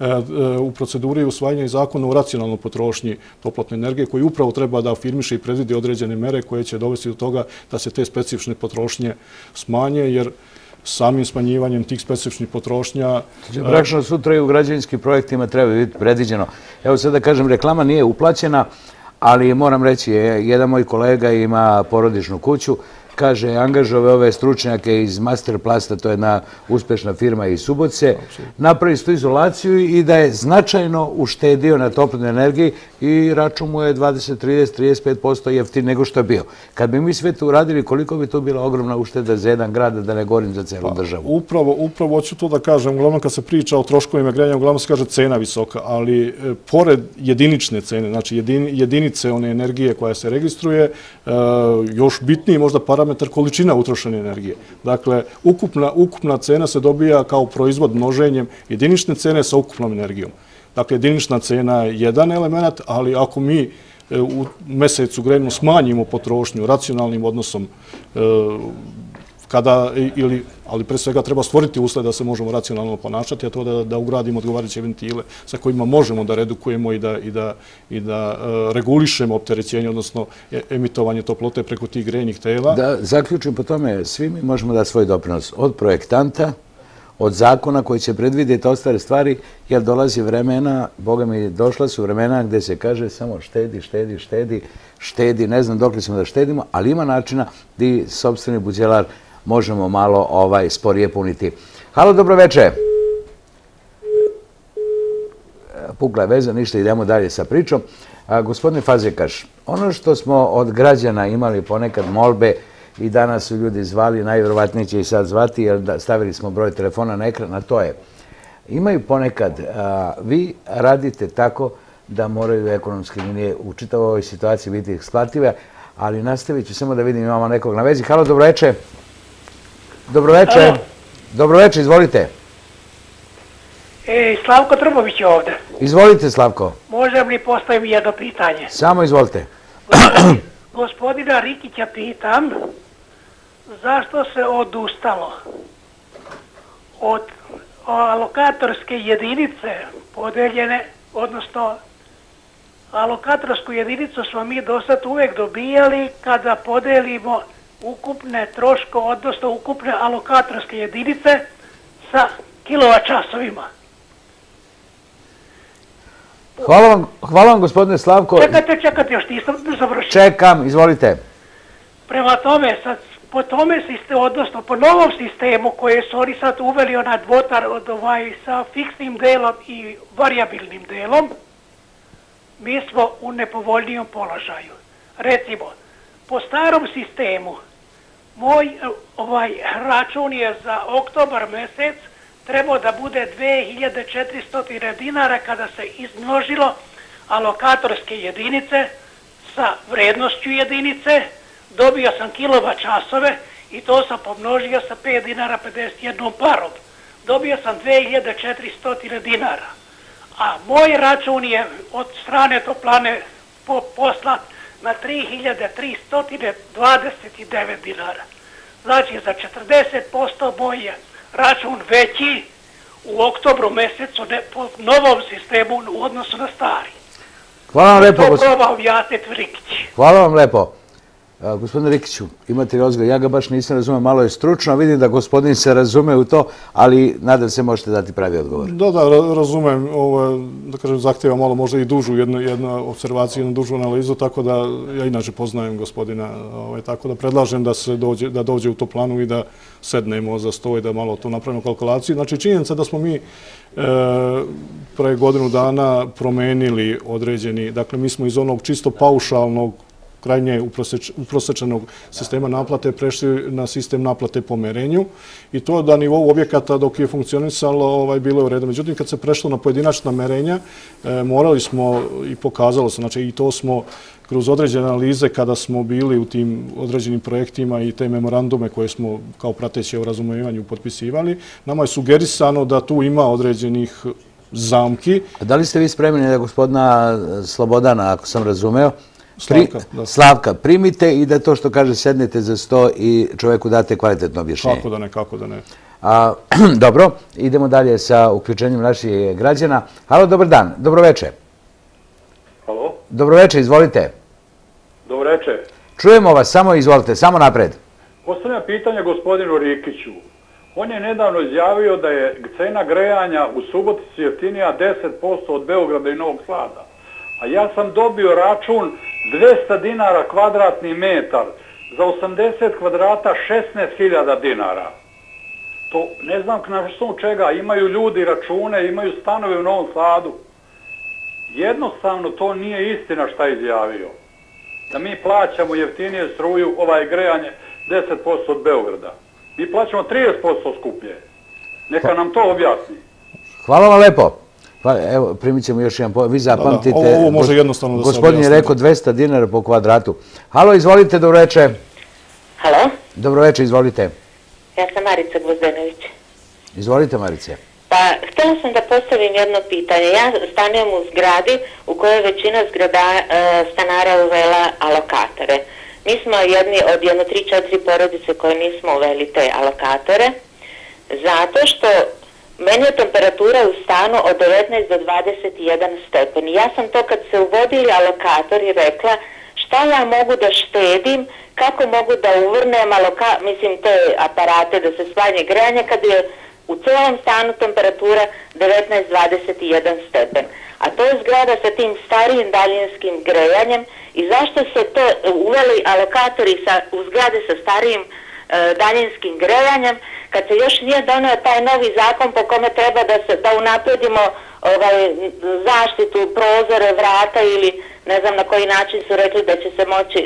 u proceduri je usvajanja i zakona o racionalnoj potrošnji toplotne energije koji upravo treba da afirmiše i predvidi određene mere koje će dovesti do toga da se te specifične potrošnje smanje, jer samim smanjivanjem tih specifičnih potrošnja... Praktično sutra i u građevinskim projektima treba biti predviđeno. Evo sad da kažem, reklama nije uplaćena, ali moram reći, jedan moj kolega ima porodičnu kuću, kaže, angažove ove stručnjake iz Masterplasta, to je jedna uspešna firma iz Subotice, napravi tu izolaciju i da je značajno uštedio na toplotnoj energiji i račun mu je 20, 30, 35% jeftin nego što je bio. Kad bi mi sve to uradili, koliko bi to bila ogromna ušteda za jedan grad, da ne govorim za celu državu? Upravo hoću to da kažem. Uglavnom kad se priča o troškovima grejanja, uglavnom se kaže cena visoka, ali pored jedinične cene, znači jedinice one energije koja se registruje, još bitniji možda parametar količina utrošene energije. Dakle, ukupna cena se dobija kao proizvod množenjem jedinične cene sa ukupnom energijom. Dakle, jedinična cena je jedan element, ali ako mi u mesecu grejanja smanjimo potrošnju racionalnim odnosom, ali pre svega treba stvoriti usled da se možemo racionalno ponašati, a to da ugradimo odgovarajuće ventile sa kojima možemo da redukujemo i da regulišemo opterećenje, odnosno emitovanje toplote preko tih grejnih tela. Da zaključim po tome, svi mi možemo da svoj doprinos od projektanta, od zakona koji će predvidjeti ostale stvari, jer dolazi vremena, Boga mi, došla su vremena gde se kaže samo štedi, ne znam dok li ćemo da štedimo, ali ima načina gdje sopstveni buđelar možemo malo sporije puniti. Halo, dobroveče. Pukla je veza, ništa, idemo dalje sa pričom. Gospodine Fazekaš, ono što smo od građana imali ponekad molbe i danas su ljudi zvali, najvjerovatnije će i sad zvati, jer stavili smo broj telefona na ekran, a to je, imaju ponekad, vi radite tako da moraju ekonomske linije u čitavoj ovoj situaciji biti isplative, ali nastavit ću samo da vidim, imamo nekog na vezi. Halo, dobroveče. Dobroveče, izvolite. Slavko Trbović je ovde. Izvolite, Slavko. Možem li postavim jedno pitanje? Samo izvolite. Gospodina Rikića pitam, zašto se odustalo od alokatorske jedinice podeljene, odnosno alokatorsku jedinicu smo mi do sad uvek dobijali kada podelimo ukupne troško, odnosno ukupne alokatorske jedinice sa kilovat-časovima. Hvala vam, gospodine Slavko. Čekajte, još nisam završio. Čekam, izvolite. Prema tome, po tome sistemu, odnosno po novom sistemu koje su oni sad uveli onaj dvotar sa fiksnim delom i variabilnim delom, mi smo u nepovoljnijom položaju. Recimo, po starom sistemu, moj račun je za oktobar mesec trebao da bude 2400 dinara kada se izmnožilo alokatorske jedinice sa vrednošću jedinice, dobio sam kilovat-časove i to sam pomnožio sa 5 dinara 51 parom. Dobio sam 2400 dinara. A moj račun je od strane toplane poslat na 3329 dinara. Znači za 40% moj je račun veći u oktobru mesecu po novom sistemu u odnosu na stari. Hvala vam lepo. To probao objasniti Rikić. Hvala vam lepo. Gospodine Rikiću, imate li odgovor? Ja ga baš nisam razumeo, malo je stručno, vidim da gospodin se razume u to, ali nadam se možete dati pravi odgovor. Da, razumem, da kažem, zahtjeva malo možda i dužu jednu observaciju, jednu dužu analizu, tako da ja inače poznajem gospodina, tako da predlažem da dođe u to planu i da sednemo za sto i da malo to napravimo kalkulaciju. Znači, činjenica da smo mi pre godinu dana promenili određeni, dakle, mi smo iz onog čisto paušalnog krajnje uprosečenog sistema naplate prešli na sistem naplate po merenju i to da nivou objekata dok je funkcionisalo bilo je u redu. Međutim, kad se prešlo na pojedinačna merenja, morali smo i pokazalo se, znači i to smo kroz određene analize kada smo bili u tim određenim projektima i te memorandume koje smo kao prateći o razumevanju potpisivali, nama je sugerisano da tu ima određenih zamki. Da li ste vi spremni da gospodina Slobodana, ako sam razumeo, Slavka, primite i da to što kaže sednete za sto i čoveku date kvalitetno objašnjenje. Kako da ne. Dobro, idemo dalje sa uključenjem naših građana. Halo, dobar dan, dobroveče. Halo? Dobroveče, izvolite. Dobroveče. Čujemo vas, samo izvolite, samo napred. Postavljam pitanje gospodinu Rikiću. On je nedavno izjavio da je cena grejanja u Subotici jeftinija 10% od Beograda i Novog Sada. A ja sam dobio račun 200 dinara kvadratni metar, za 80 kvadrata 16.000 dinara. To ne znam na osnovu čega, imaju ljudi račune, imaju stanove u Novom Sadu. Jednostavno to nije istina šta je izjavio. Da mi plaćamo jeftinije struju, grejanje 10% od Beograda. Mi plaćamo 30% skuplje. Neka nam to objasni. Hvala vam lepo. Evo, primit ćemo još jedan vi zapamtite. Ovo može jednostavno da se objasni. Gospodin je rekao 200 dinara po kvadratu. Halo, izvolite, dobroveče. Halo? Dobroveče, izvolite. Ja sam Marica Gvozdenović. Izvolite, Marice. Pa, htjela sam da postavim jedno pitanje. Ja stanujem u zgradi u kojoj većina stanara uvela alokatore. Mi smo od 3-4 porodice koje nismo uveli te alokatore, zato što meni je temperatura u stanu od 19 do 21 stepen. Ja sam to kad se uvodili alokatori rekla šta ja mogu da štedim, kako mogu da uvrnem te aparate da se smanje grejanje kad je u celom stanu temperatura 19-21 stepen. A to je zgrada sa tim starijim daljinskim grejanjem i zašto se to uveli alokatori u zgrade sa starijim daljinskim grejanjem, kad se još nije donio taj novi zakon po kome treba da unapredimo zaštitu prozore, vrata ili ne znam na koji način su rekli da će se moći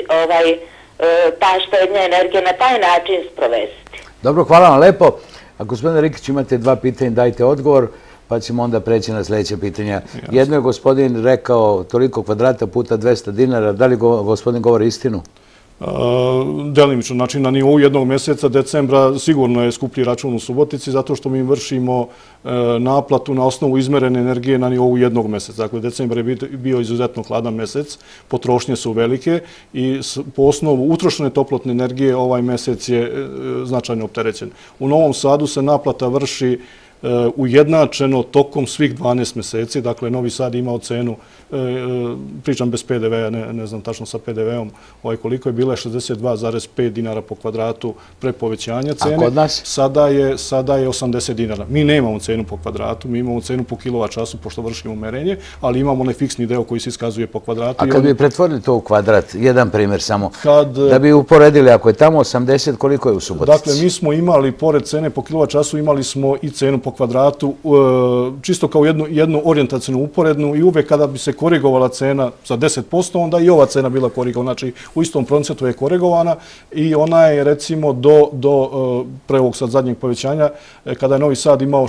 ta štednja energije na taj način sprovesti. Dobro, hvala vam lepo. A gospodine Rikić, imate dva pitanja, dajte odgovor, pa ćemo onda preći na sljedeće pitanja. Jedno je gospodin rekao toliko kvadrata puta 200 dinara, da li gospodin govori istinu? Delimično, znači na nivou jednog mjeseca decembra sigurno je skuplji račun u Subotici zato što mi vršimo naplatu na osnovu izmerene energije na nivou jednog mjeseca. Dakle, decembar je bio izuzetno hladan mjesec, potrošnje su velike i po osnovu utrošene toplotne energije ovaj mjesec je značajno opterećen. U Novom Sadu se naplata vrši ujednačeno tokom svih 12 mjeseci. Dakle, Novi Sad imao cenu, pričam bez PDV-a, ne znam tačno sa PDV-om, koliko je bila 62,5 dinara po kvadratu pre povećanja cene. A kod nas? Sada je 80 dinara. Mi nemamo cenu po kvadratu, mi imamo cenu po kilovat času, pošto vršimo merenje, ali imamo onaj fiksni deo koji se iskazuje po kvadratu. A kad bi pretvorili to u kvadrat, jedan primjer samo, da bi uporedili, ako je tamo 80, koliko je u Subotici? Dakle, mi smo imali, pored cene po kilovat času, imali smo i cenu po kvadratu, čisto kao jednu orijentacijnu uporednu i uvek kada bi se korigovala cena za 10%, onda i ova cena bila korigovana. Znači, u istom procentu je korigovana i ona je, recimo, do pre ovog sad zadnjeg povećanja, kada je Novi Sad imao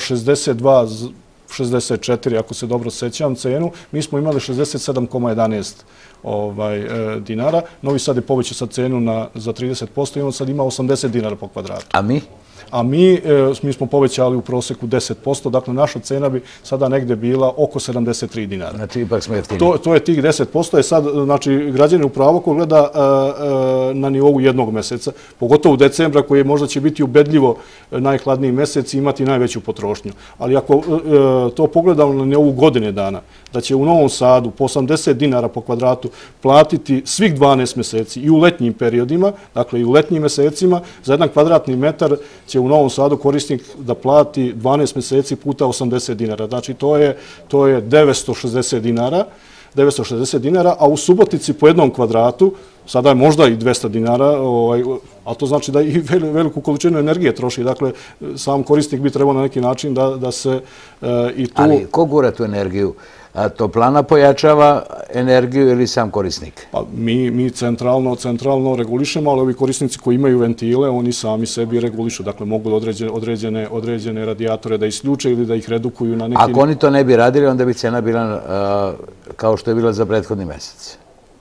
64, ako se dobro sećam, cenu, mi smo imali 67,11 dinara. Novi Sad je povećao sad cenu za 30% i on sad ima 80 dinara po kvadratu. A mi? a mi smo povećali u proseku 10%, dakle naša cena bi sada negde bila oko 73 dinara. Znači, ipak smo jeftiniji. To je tih 10%, je sad, znači, građani upravo ko gleda na nivou jednog meseca, pogotovo u decembra, koji možda će biti ubedljivo najhladniji mesec i imati najveću potrošnju. Ali ako to pogledamo na nivou godine dana, da će u Novom Sadu po 80 dinara po kvadratu platiti svih 12 meseci i u letnjim periodima, dakle i u letnjim mesecima, za jedan kvadratni metar će u Novom Sadu korisnik da plati 12 meseci puta 80 dinara. Znači to je 960 dinara, a u Subotici po jednom kvadratu, sada je možda i 200 dinara, a to znači da i veliku količinu energije troši. Dakle, sam korisnik bi trebao na neki način da se i tu... Ali ko gura tu energiju? Toplana pojačava energiju ili sam korisnik? Pa mi centralno regulišemo, ali ovi korisnici koji imaju ventile, oni sami sebi regulišu. Dakle, mogu određene radijatore da isključe ili da ih redukuju na neki... Ako oni to ne bi radili, onda bi cena bila kao što je bila za prethodni mesec.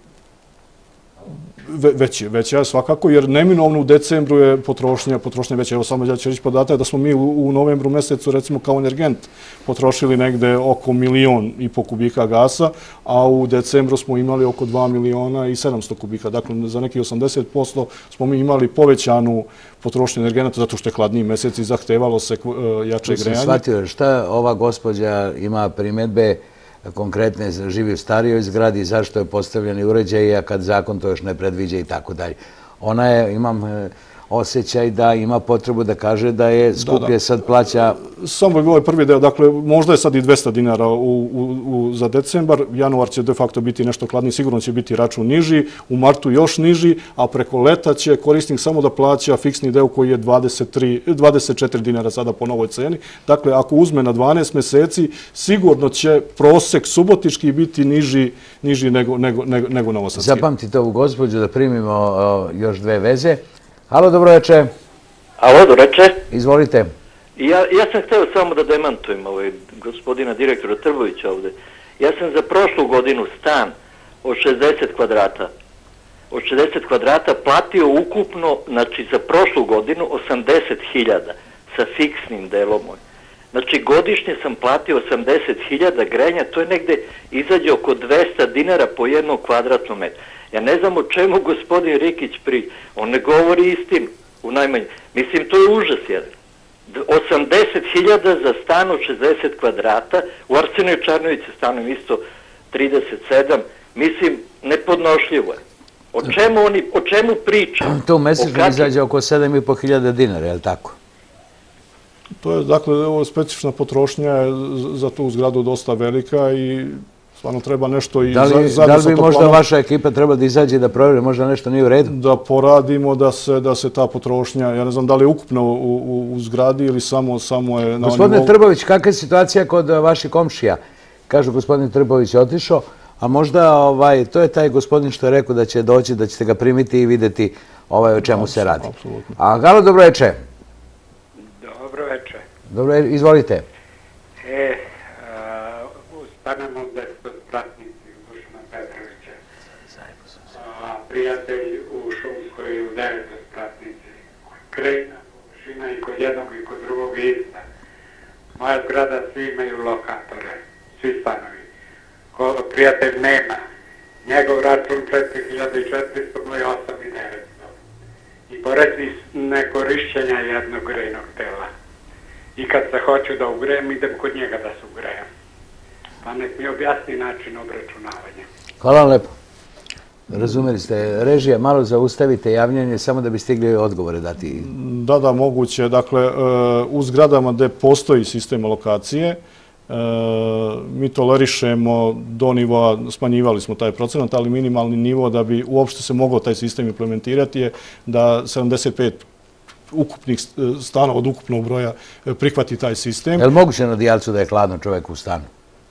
Veća je svakako, jer neminovno u decembru je potrošnja veća. Evo samo ja ću reći podatak da smo mi u novembru mesecu, recimo kao energent, potrošili negde oko 1,5 miliona kubika gasa, a u decembru smo imali oko 2.700.000 kubika. Dakle, za neki 80% smo mi imali povećanu potrošnju energenata, zato što je hladniji mesec i zahtevalo se jače grejanje. Sam shvatio, šta ova gospođa ima primedbe konkretne, živi u starijoj zgradi, zašto je postavljeni uređaj, a kad zakon to još ne predviđa i tako dalje. Ona je, imam osjećaj da ima potrebu da kaže da je skuplje sad plaća... Samo je ovaj prvi deo, dakle, možda je sad i 200 dinara za decembar, januar će de facto biti nešto hladniji, sigurno će biti račun niži, u martu još niži, a preko leta će korisnik samo da plaća fiksni deo koji je 24 dinara sada po novoj ceni. Dakle, ako uzme na 12 meseci, sigurno će prosek subotički biti niži nego novosadski. Zapamtite ovu gospođu da primimo još dve veze. Halo, dobroveče. Alo, dobroveče. Izvolite. Ja sam hteo samo da demantujem gospodina direktora Trbovića ovde. Ja sam za prošlu godinu stan od 60 kvadrata. Od 60 kvadrata platio ukupno, znači za prošlu godinu 80.000 sa fiksnim delom moj. Znači godišnje sam platio 80.000 grejanja, to je negde izađe oko 200 dinara po jednom kvadratnom metru. Ja ne znam o čemu gospodin Rikić priča. On ne govori istinu, u najmanje. Mislim, to je užas jedan. 80.000 za stan od 60 kvadrata, u Arseniju Čarnoviće stanom isto 37, mislim, nepodnošljivo je. O čemu priča? To mesečno izađe oko 7.500 dinara, je li tako? To je, dakle, specifična potrošnja za tu zgradu dosta velika i stvarno treba nešto i zajedno sa toplanom. Da li bi možda vaša ekipa treba da izađe i da provjeri, možda nešto nije u redu? Da poradimo da se ta potrošnja, ja ne znam da li je ukupno u zgradi ili samo je na nivou... Gospodine Trbović, kakva je situacija kod vaših komšija? Kažu, gospodin Trbović je otišao, a možda to je taj gospodin što je rekao da će doći, da ćete ga primiti i videti o čemu se radi. A halo, dobroveče. Dobroveče. Dobro, izvolite. Stanemo gde su pratnici Dušana Petrovića. Prijatelj u Šumskoj u 9 pratnici. Krejna površina i kod jednog i kod drugog ista. Moja zgrada svi imaju lokatore, svi stanovi. Prijatelj nema. Njegov račun 4.400, moj 8.900. I pored nekorišćenja jednog grejnog tela. I kad se hoću da ugrejem, idem kod njega da se ugrejem. Pa nek mi objasni način obračunavanja. Hvala vam lepo. Razumeli ste. Režija, malo zaustavite javljanje samo da bi stigli odgovore dati. Da, moguće. Dakle, u zgradama gde postoji sistem alokacije, mi tolerišemo do nivoa, smanjivali smo taj procenat, ali minimalni nivo da bi uopšte se mogao taj sistem implementirati je da 75 ukupnih stanova od ukupnog broja prihvati taj sistem. Je li moguće na dijalcu da je hladno čovjek u stanu?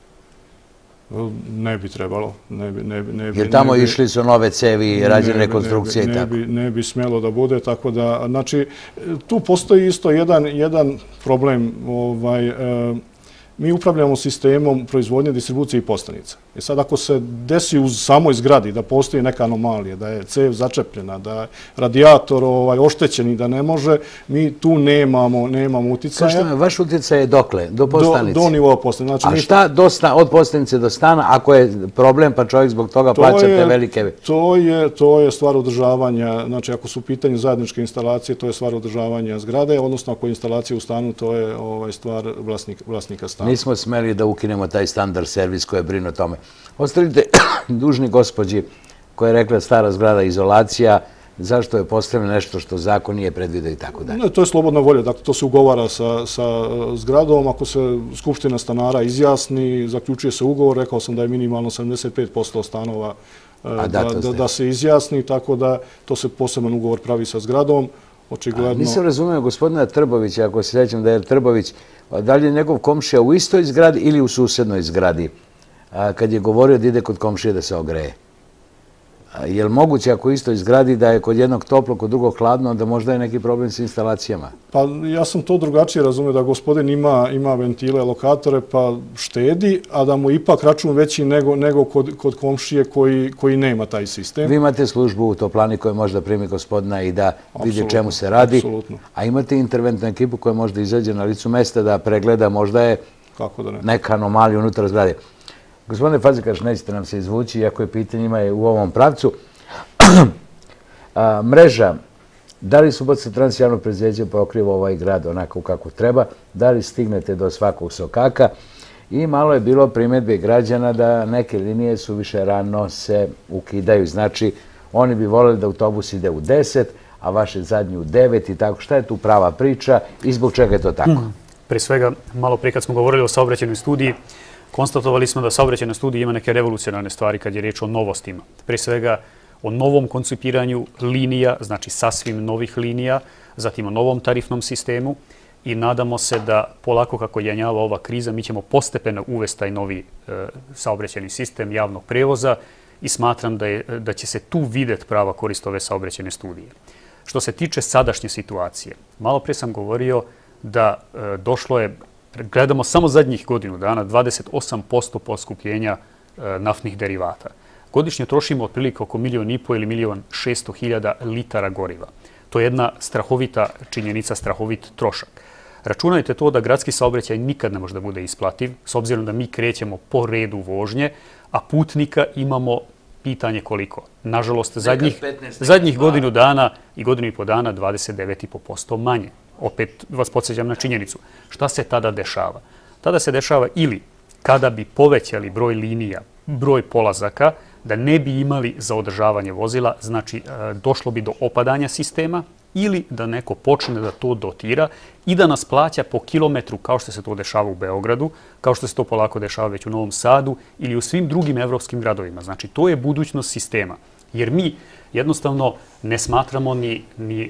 Ne bi trebalo. Jer tamo išli su nove cevi, rađene rekonstrukcije i tako. Ne bi smjelo da bude, tako da, znači, tu postoji isto jedan problem. Mi upravljamo sistemom proizvodnje, distribucije i postanica. I sad ako se desi u samoj zgradi da postoji neka anomalija, da je cev začepljena, da je radijator oštećen i da ne može, mi tu nemamo uticaja. Kažete me, vaš uticaj je dokle? Do postanice? Do nivoa postanice. A šta od postanice do stana ako je problem pa čovjek zbog toga plaća te velike... To je stvar održavanja, znači ako su u pitanju zajedničke instalacije, to je stvar održavanja zgrade, odnosno ako je instalacija u stanu, to je stvar vlasnika stana. Nismo smeli da ukinemo taj standard servis koji je brinu o tome. Ostavite dužni gospođi koja je rekla stara zgrada izolacija, zašto je postavljeno nešto što zakon nije predvideo i tako dalje. To je slobodna volja, dakle to se ugovara sa zgradom, ako se Skupština stanara izjasni, zaključuje se ugovor, rekao sam da je minimalno 75% stanova da se izjasni, tako da to se poseban ugovor pravi sa zgradom. Nisam razumio gospodina Trbovića, ako se sjećam da je Trbović, da li je njegov komšija u istoj zgradi ili u susednoj zgradi, kad je govorio da ide kod komšije da se ogreje. Je li moguće ako u istoj zgradi da je kod jednog toplo, kod drugog hladno, da možda je neki problem s instalacijama? Pa ja sam to drugačije razumio, da gospodin ima ventile, lokatore, pa štedi, a da mu ipak račun veći nego kod komšije koji nema taj sistem. Vi imate službu u toplani koja može da primi gospodina i da vidi čemu se radi, a imate interventnu ekipu koja može da izađe na licu mesta da pregleda, možda je neka anomalija unutar zgrade. Gospodine Fazikaš, nećete nam se izvući, iako je pitanje ima u ovom pravcu. Mreža, da li Subotica Trans javno preduzeće pokriva ovaj grad onako kako treba, da li stignete do svakog sokaka i malo je bilo primjedbe građana da neke linije su više rano se ukidaju. Znači, oni bi voljeli da autobus ide u 10, a vaše zadnji u 9 i tako. Šta je tu prava priča i zbog čega je to tako? Pre svega, malo prije kad smo govorili o saobraćajnoj studiji, konstatovali smo da saobraćajna studija ima neke revolucionarne stvari kad je riječ o novostima. Pre svega o novom koncipiranju linija, znači sasvim novih linija, zatim o novom tarifnom sistemu i nadamo se da polako kako jenjava ova kriza mi ćemo postepeno uvesti taj novi saobraćajni sistem javnog prevoza i smatram da će se tu vidjeti prava korist ove saobraćajne studije. Što se tiče sadašnje situacije, malo prije sam govorio da došlo je, gledamo samo zadnjih godinu dana, 28% poskupljenja naftnih derivata. Godišnje trošimo otprilike oko 1,5 ili 1.600.000 litara goriva. To je jedna strahovita činjenica, strahovit trošak. Računajte to da gradski saobraćaj nikad ne može da bude isplativ, s obzirom da mi krećemo po redu vožnje, a putnika imamo pitanje koliko. Nažalost, zadnjih godinu dana i godinu i po dana 29,5% manje. Opet vas podsjećam na činjenicu. Šta se tada dešava? Tada se dešava ili kada bi povećali broj linija, broj polazaka, da ne bi imali za održavanje vozila, znači došlo bi do opadanja sistema ili da neko počne da to dotira i da nas plaća po kilometru kao što se to dešava u Beogradu, kao što se to polako dešava već u Novom Sadu ili u svim drugim evropskim gradovima. Znači to je budućnost sistema. Jer mi jednostavno ne smatramo ni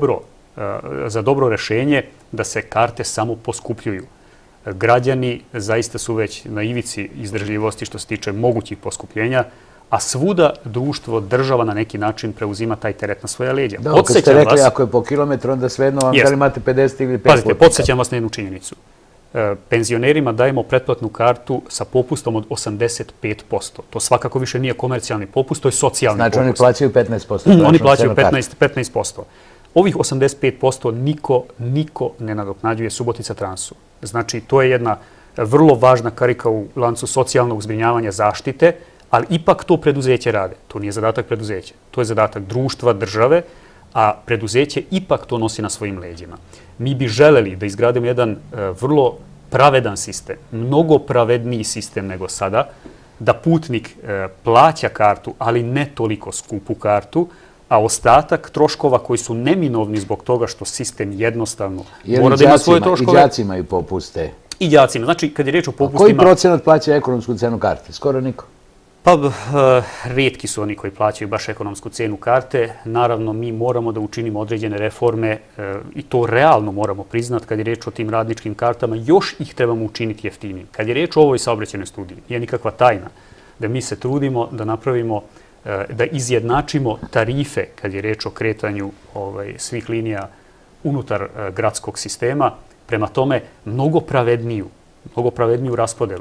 za dobro rešenje da se karte samo poskupljuju. Građani zaista su već na ivici izdržljivosti što se tiče mogućih poskupljenja, a svuda društvo, država na neki način preuzima taj teret na svoje leđa. Da, ako ste rekli, ako je po kilometru, onda svejedno vam da li imate 50 ili 5 puta. Pazite, podsjećam vas na jednu činjenicu. Penzionerima dajemo pretplatnu kartu sa popustom od 85%. To svakako više nije komercijalni popust, to je socijalni popust. Znači oni plaćaju 15%. Oni plaćaju 15%. Ovih 85% niko ne nadoknađuje Subotica Transu. Znači, to je jedna vrlo važna karika u lancu socijalnog zbrinjavanja zaštite, ali ipak to preduzeće rade. To nije zadatak preduzeća. To je zadatak društva, države, a preduzeće ipak to nosi na svojim leđima. Mi bi želeli da izgradimo jedan vrlo pravedan sistem, mnogo pravedniji sistem nego sada, da putnik plaća kartu, ali ne toliko skupu kartu, a ostatak troškova koji su neminovni zbog toga što sistem jednostavno mora da ima svoje troškove. I đaci imaju popuste? I đacima. Znači, kad je riječ o popustima... Koji procenat plaća ekonomsku cenu karte? Skoro niko. Pa, rijetki su oni koji plaćaju baš ekonomsku cenu karte. Naravno, mi moramo da učinimo određene reforme i to realno moramo priznati kad je riječ o tim radničkim kartama. Još ih trebamo učiniti jeftinijim. Kad je riječ o ovoj saobraćajnoj studiji, nije nikakva tajna da mi se trudimo da napravimo, da izjednačimo tarife kad je riječ o kretanju svih linija unutar gradskog sistema, prema tome mnogo pravedniju raspodelu.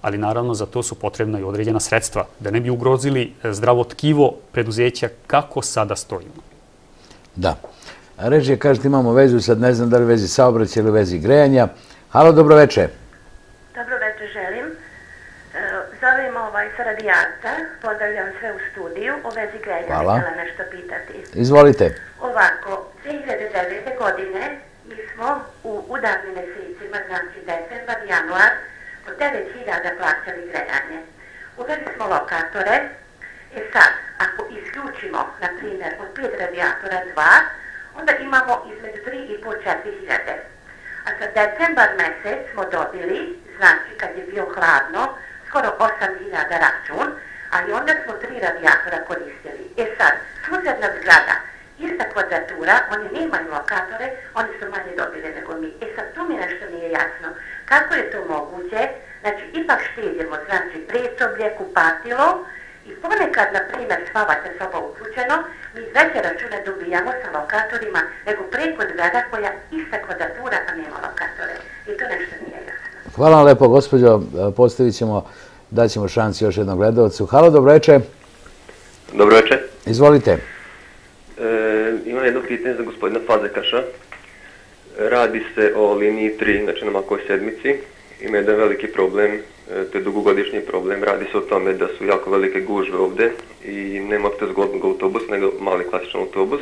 ali naravno za to su potrebna i određena sredstva, da ne bi ugrozili zdravo tkivo preduzeća kako sada stojimo. Da. Režije, kažete, imamo vezu, sad ne znam da li vezi saobraćaja ili vezi grejanja. Halo, dobroveče. Dobroveče želim. Zovem sa radijanca, pozdravljam sve u studiju, u vezi grejanja htjela nešto pitati. Izvolite. Ovako, 2009. godine mi smo u udarnim mesecima, znači decembar, januar, po 9.000 plaćali grejanje. Uveli smo lokatore, sad, ako isključimo, na primjer, od 5 radijatora 2, onda imamo između 3.500–4.000. A za decembar mesec smo dobili, znači kad je bio hladno, skoro 8.000 račun, ali onda smo 3 radijatora koristili. Sad, susjedna zgrada, ista kvadratura, oni nemaju lokatore, oni su manje dobili nego mi. Sad, tu mi nešto nije jasno. Kako je to moguće? Znači, ipak štedimo, znači, presoblje, kupatilo, i ponekad, na primjer, spavate soba uključeno, mi veće račune dobijamo sa lokatorima nego preko zgrada koja ista kvadratura, a nema lokatore. I to nešto nije jasno. Hvala vam lepo, gospođo. Postavit ćemo, daćemo šansi još jednom gledalcu. Halo, dobroveče. Dobroveče. Izvolite. Imam jedno pitanje za gospodina Fazekaša. Radi se o liniji 3, znači na Makovoj sedmici. Ima jedan veliki problem, to je dugogodišnji problem. Radi se o tome da su jako velike gužve ovde i nema opšte zgodnog autobusa, nego mali klasičan autobus.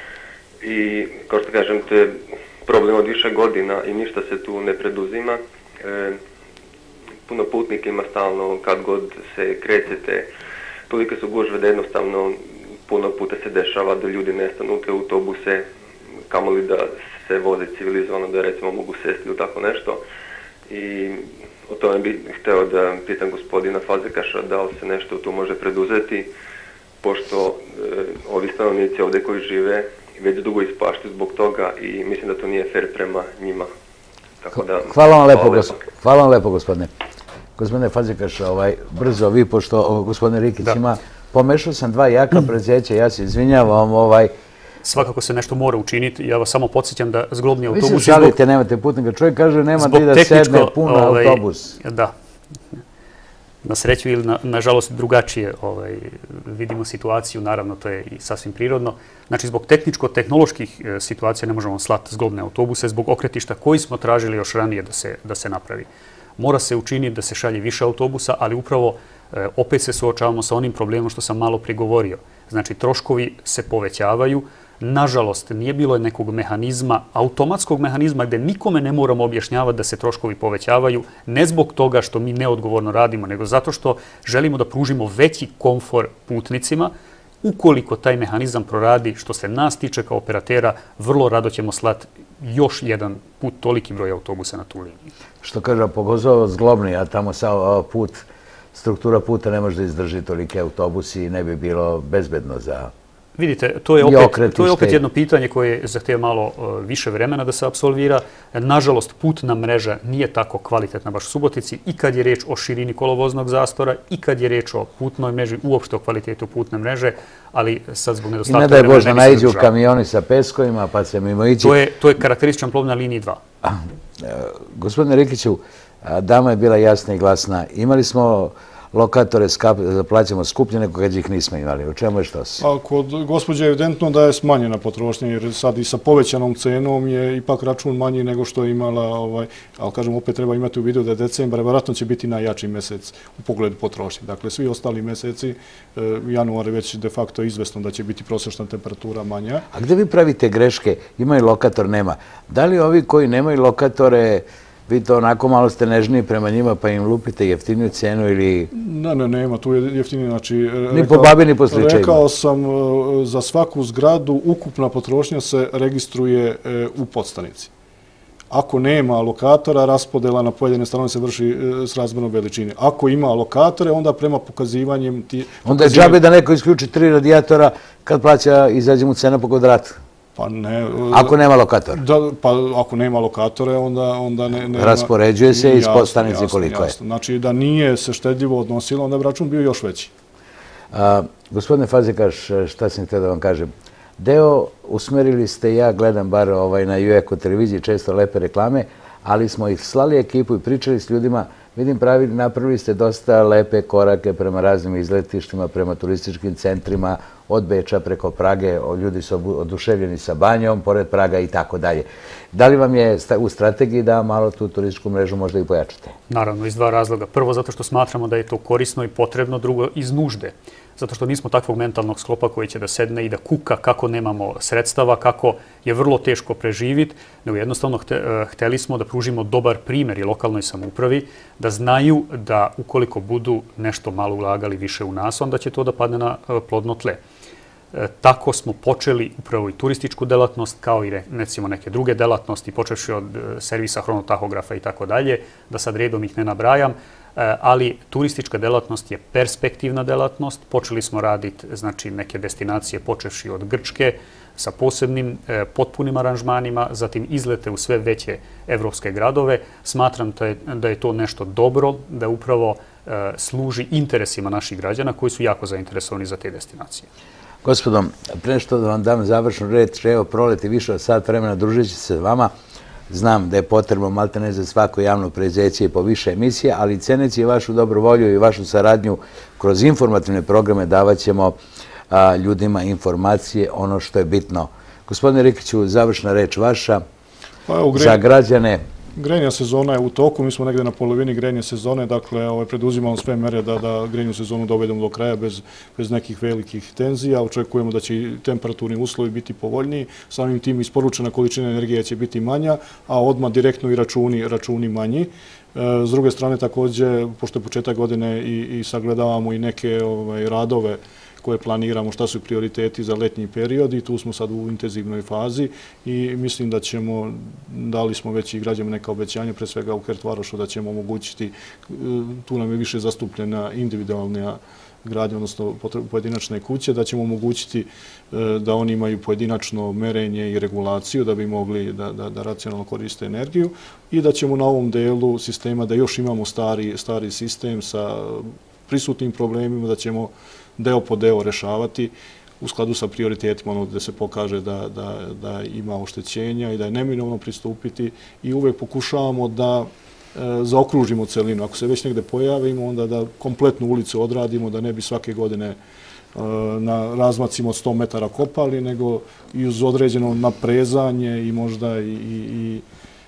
I, kao što kažem, to je problem od više godina i ništa se tu ne preduzima. Puno putnika ima stalno, kad god se krećete, tolike su gužve da jednostavno puno puta se dešava da ljudi nestanu u te autobuse, kamoli da se voze civilizovano, da recimo mogu sesti u tako nešto. I o tome bih hteo da pitam gospodina Fazekaša da li se nešto tu može preduzeti, pošto ovi stanovnici ovde koji žive već dugo ispaštuju zbog toga i mislim da to nije fair prema njima. Hvala vam lepo, gospodine. Gospodine Fazekaš, brzo vi, pošto gospodine Rikić ima, pomešao sam 2 jaka preduzeća, ja se izvinjavam. Svakako se nešto mora učiniti. Ja vas samo podsjećam da zglobni autobus... Vi se žalite, nemate putnika. Čovjek kaže nema ti da sedne pun autobus. Da. Na sreću ili nažalost drugačije vidimo situaciju, naravno to je i sasvim prirodno. Znači zbog tehničko-tehnoloških situacija ne možemo slati zglobne autobuse, zbog okretišta koji smo tražili još ranije da se napravi. Mora se učiniti da se šalje više autobusa, ali upravo opet se suočavamo sa onim problemom što sam malo prigovorio. Znači troškovi se povećavaju. Nažalost, nije bilo nekog mehanizma, automatskog mehanizma gdje nikome ne moramo objašnjavati da se troškovi povećavaju, ne zbog toga što mi neodgovorno radimo, nego zato što želimo da pružimo veći komfor putnicima. Ukoliko taj mehanizam proradi, što se nas tiče kao operatera, vrlo rado ćemo slati još jedan put toliki broj autobusa na tu liniju. Što kaže, pogotovo zglobni, a tamo struktura puta ne može da izdrži tolike autobusi i ne bi bilo bezbedno za... Vidite, to je opet jedno pitanje koje zahteva malo više vremena da se apsolvira. Nažalost, putna mreža nije tako kvalitetna baš u Subotici i kad je reč o širini kolovoznog zastora i kad je reč o putnoj mreži, uopšte o kvalitetu putne mreže, ali sad zbog nedostatka vremena... I ne da je Božno naiđu kamioni sa peskovima pa se mimo ići... To je karakterističan problem na liniji 2. Gospodine Rikiću, dama je bila jasna i glasna. Imali smo lokatore plaćamo skuplje nego kad ih nismo imali. O čemu je što se? Kod gospođe je evidentno da je smanjena potrošnja, jer sad i sa povećanom cenom je ipak račun manji nego što je imala, ali kažem, opet treba imati u vidu da je decembar, vjerojatno će biti najjači mesec u pogledu potrošnje. Dakle, svi ostali meseci, januar je već de facto izvesno da će biti prosječna temperatura manja. A gde vi pravite greške? Imaju lokator, nema. Da li ovi koji nemaju lokatore, vi to onako malo ste nežniji prema njima pa im lupite jeftiniju cenu ili... Ne, nema, tu je jeftinije. Znači, ni po babi, ni po sličajima. Rekao sam, za svaku zgradu ukupna potrošnja se registruje u podstanici. Ako nema lokatora, raspodela na pojedine strane se vrši s razmjernom veličine. Ako ima lokatore, onda prema pokazivanjem... Onda je džabe da neko isključi 3 radijatora kad plaća, izađe mu cena po kvadratu. Pa ne... Ako nema lokatora? Pa ako nema lokatore, onda nema... Raspoređuje se iz podstanice koliko je. Znači da nije se štedljivo odnosilo, onda bi račun bio još veći. Gospodine Fazekaš, šta sam htio da vam kažem? Deo usmerili ste, ja gledam bar na UEKO televiziji, često lepe reklame, ali smo ih slali ekipu i pričali s ljudima Vidim, napravili ste dosta lepe korake prema raznim izletištima, prema turističkim centrima, od Beča preko Prage, ljudi su oduševljeni sa banjom, pored Praga i tako dalje. Da li vam je u strategiji da malo tu turističku mrežu možda i pojačate? Naravno, iz dva razloga. Prvo, zato što smatramo da je to korisno i potrebno, drugo, iz nužde. Zato što nismo takvog mentalnog sklopa koji će da sedne i da kuka kako nemamo sredstava, kako je vrlo teško preživiti, nego jednostavno hteli smo da pružimo dobar primjer i lokalnoj samoupravi, da znaju da ukoliko budu nešto malo ulagali više u nas, onda će to da padne na plodno tle. Tako smo počeli upravo i turističku delatnost, kao i recimo neke druge delatnosti, počevši od servisa hronotahografa i tako dalje, da sad redom ih ne nabrajam, ali turistička delatnost je perspektivna delatnost. Počeli smo raditi znači, neke destinacije počevši od Grčke sa posebnim potpunim aranžmanima, zatim izlete u sve veće evropske gradove. Smatram da je to nešto dobro, da upravo služi interesima naših građana koji su jako zainteresovani za te destinacije. Gospodo, pre što da vam dam završnu reč, evo proleti više od sat vremena družeći se s vama. Znam da je potrebno maltene za svako javno preduzeće i po više emisije, ali ceneći vašu dobru volju i vašu saradnju kroz informativne programe davat ćemo ljudima informacije, ono što je bitno. Gospodine Rikiću, završna reč vaša za građane. Grejna sezona je u toku, mi smo negde na polovini grejne sezone, dakle preduzimamo sve mere da grejnu sezonu dovedemo do kraja bez nekih velikih tenzija. Očekujemo da će i temperaturni uslovi biti povoljniji, samim tim isporučena količina energije će biti manja, a odmah direktno i računi manji. S druge strane, takođe, pošto je početak godine i sagledavamo i neke radove koje planiramo, šta su prioriteti za letnji period i tu smo sad u intenzivnoj fazi i mislim da ćemo, dali smo već i građanima neka obećanja, pre svega u Hertvarošu, da ćemo omogućiti, tu nam je više zastupljena individualna gradnja, odnosno pojedinačne kuće, da ćemo omogućiti da oni imaju pojedinačno merenje i regulaciju da bi mogli da racionalno koriste energiju i da ćemo na ovom delu sistema da još imamo stari sistem sa prisutnim problemima, da ćemo deo po deo rešavati u skladu sa prioritetima, ono gde se pokaže da ima oštećenja i da je neminovno pristupiti i uvek pokušavamo da zaokružimo celinu. Ako se već negde pojavimo, onda da kompletnu ulicu odradimo, da ne bi svake godine na razmacima od 100 metara kopali, nego i uz određeno naprezanje i možda i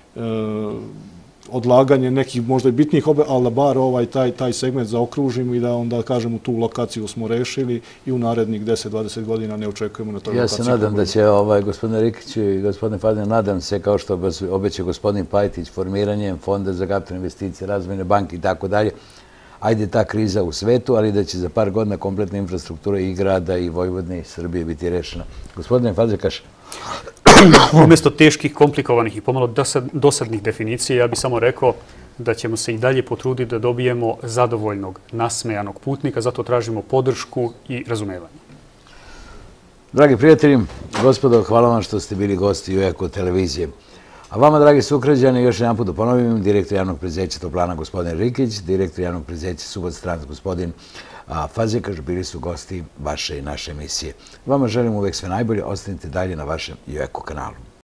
odlaganje nekih možda i bitnijih ali da bar taj segment zaokružimo i da onda kažemo tu lokaciju smo rešili i u narednih 10-20 godina ne očekujemo na toj lokaciji. Ja se nadam da će gospodine Rikiću i gospodine Fadin, nadam se kao što obeća gospodin Pajtić formiranjem Fonda za kapitalne investicije, razvojne banke i tako dalje. Ajde ta kriza u svetu, ali da će za par godina kompletna infrastruktura i grada i Vojvodine i Srbije biti rešena. Gospodine Fazekaš. Umjesto teških, komplikovanih i pomalo dosadnih definicija, ja bih samo rekao da ćemo se i dalje potruditi da dobijemo zadovoljnog, nasmejanog putnika, zato tražimo podršku i razumevanje. Dragi prijatelji, gospodo, hvala vam što ste bili gosti u Eko televizije. A vama, dragi sugrađani, još jedan put da ponovim, direktor javnog preduzeća Toplana gospodin Rikić, direktor javnog preduzeća Subotrans gospodin Fazekaš, bili su gosti vaše i naše emisije. Vama želim uvek sve najbolje, ostanite dalje na vašem Eko kanalu.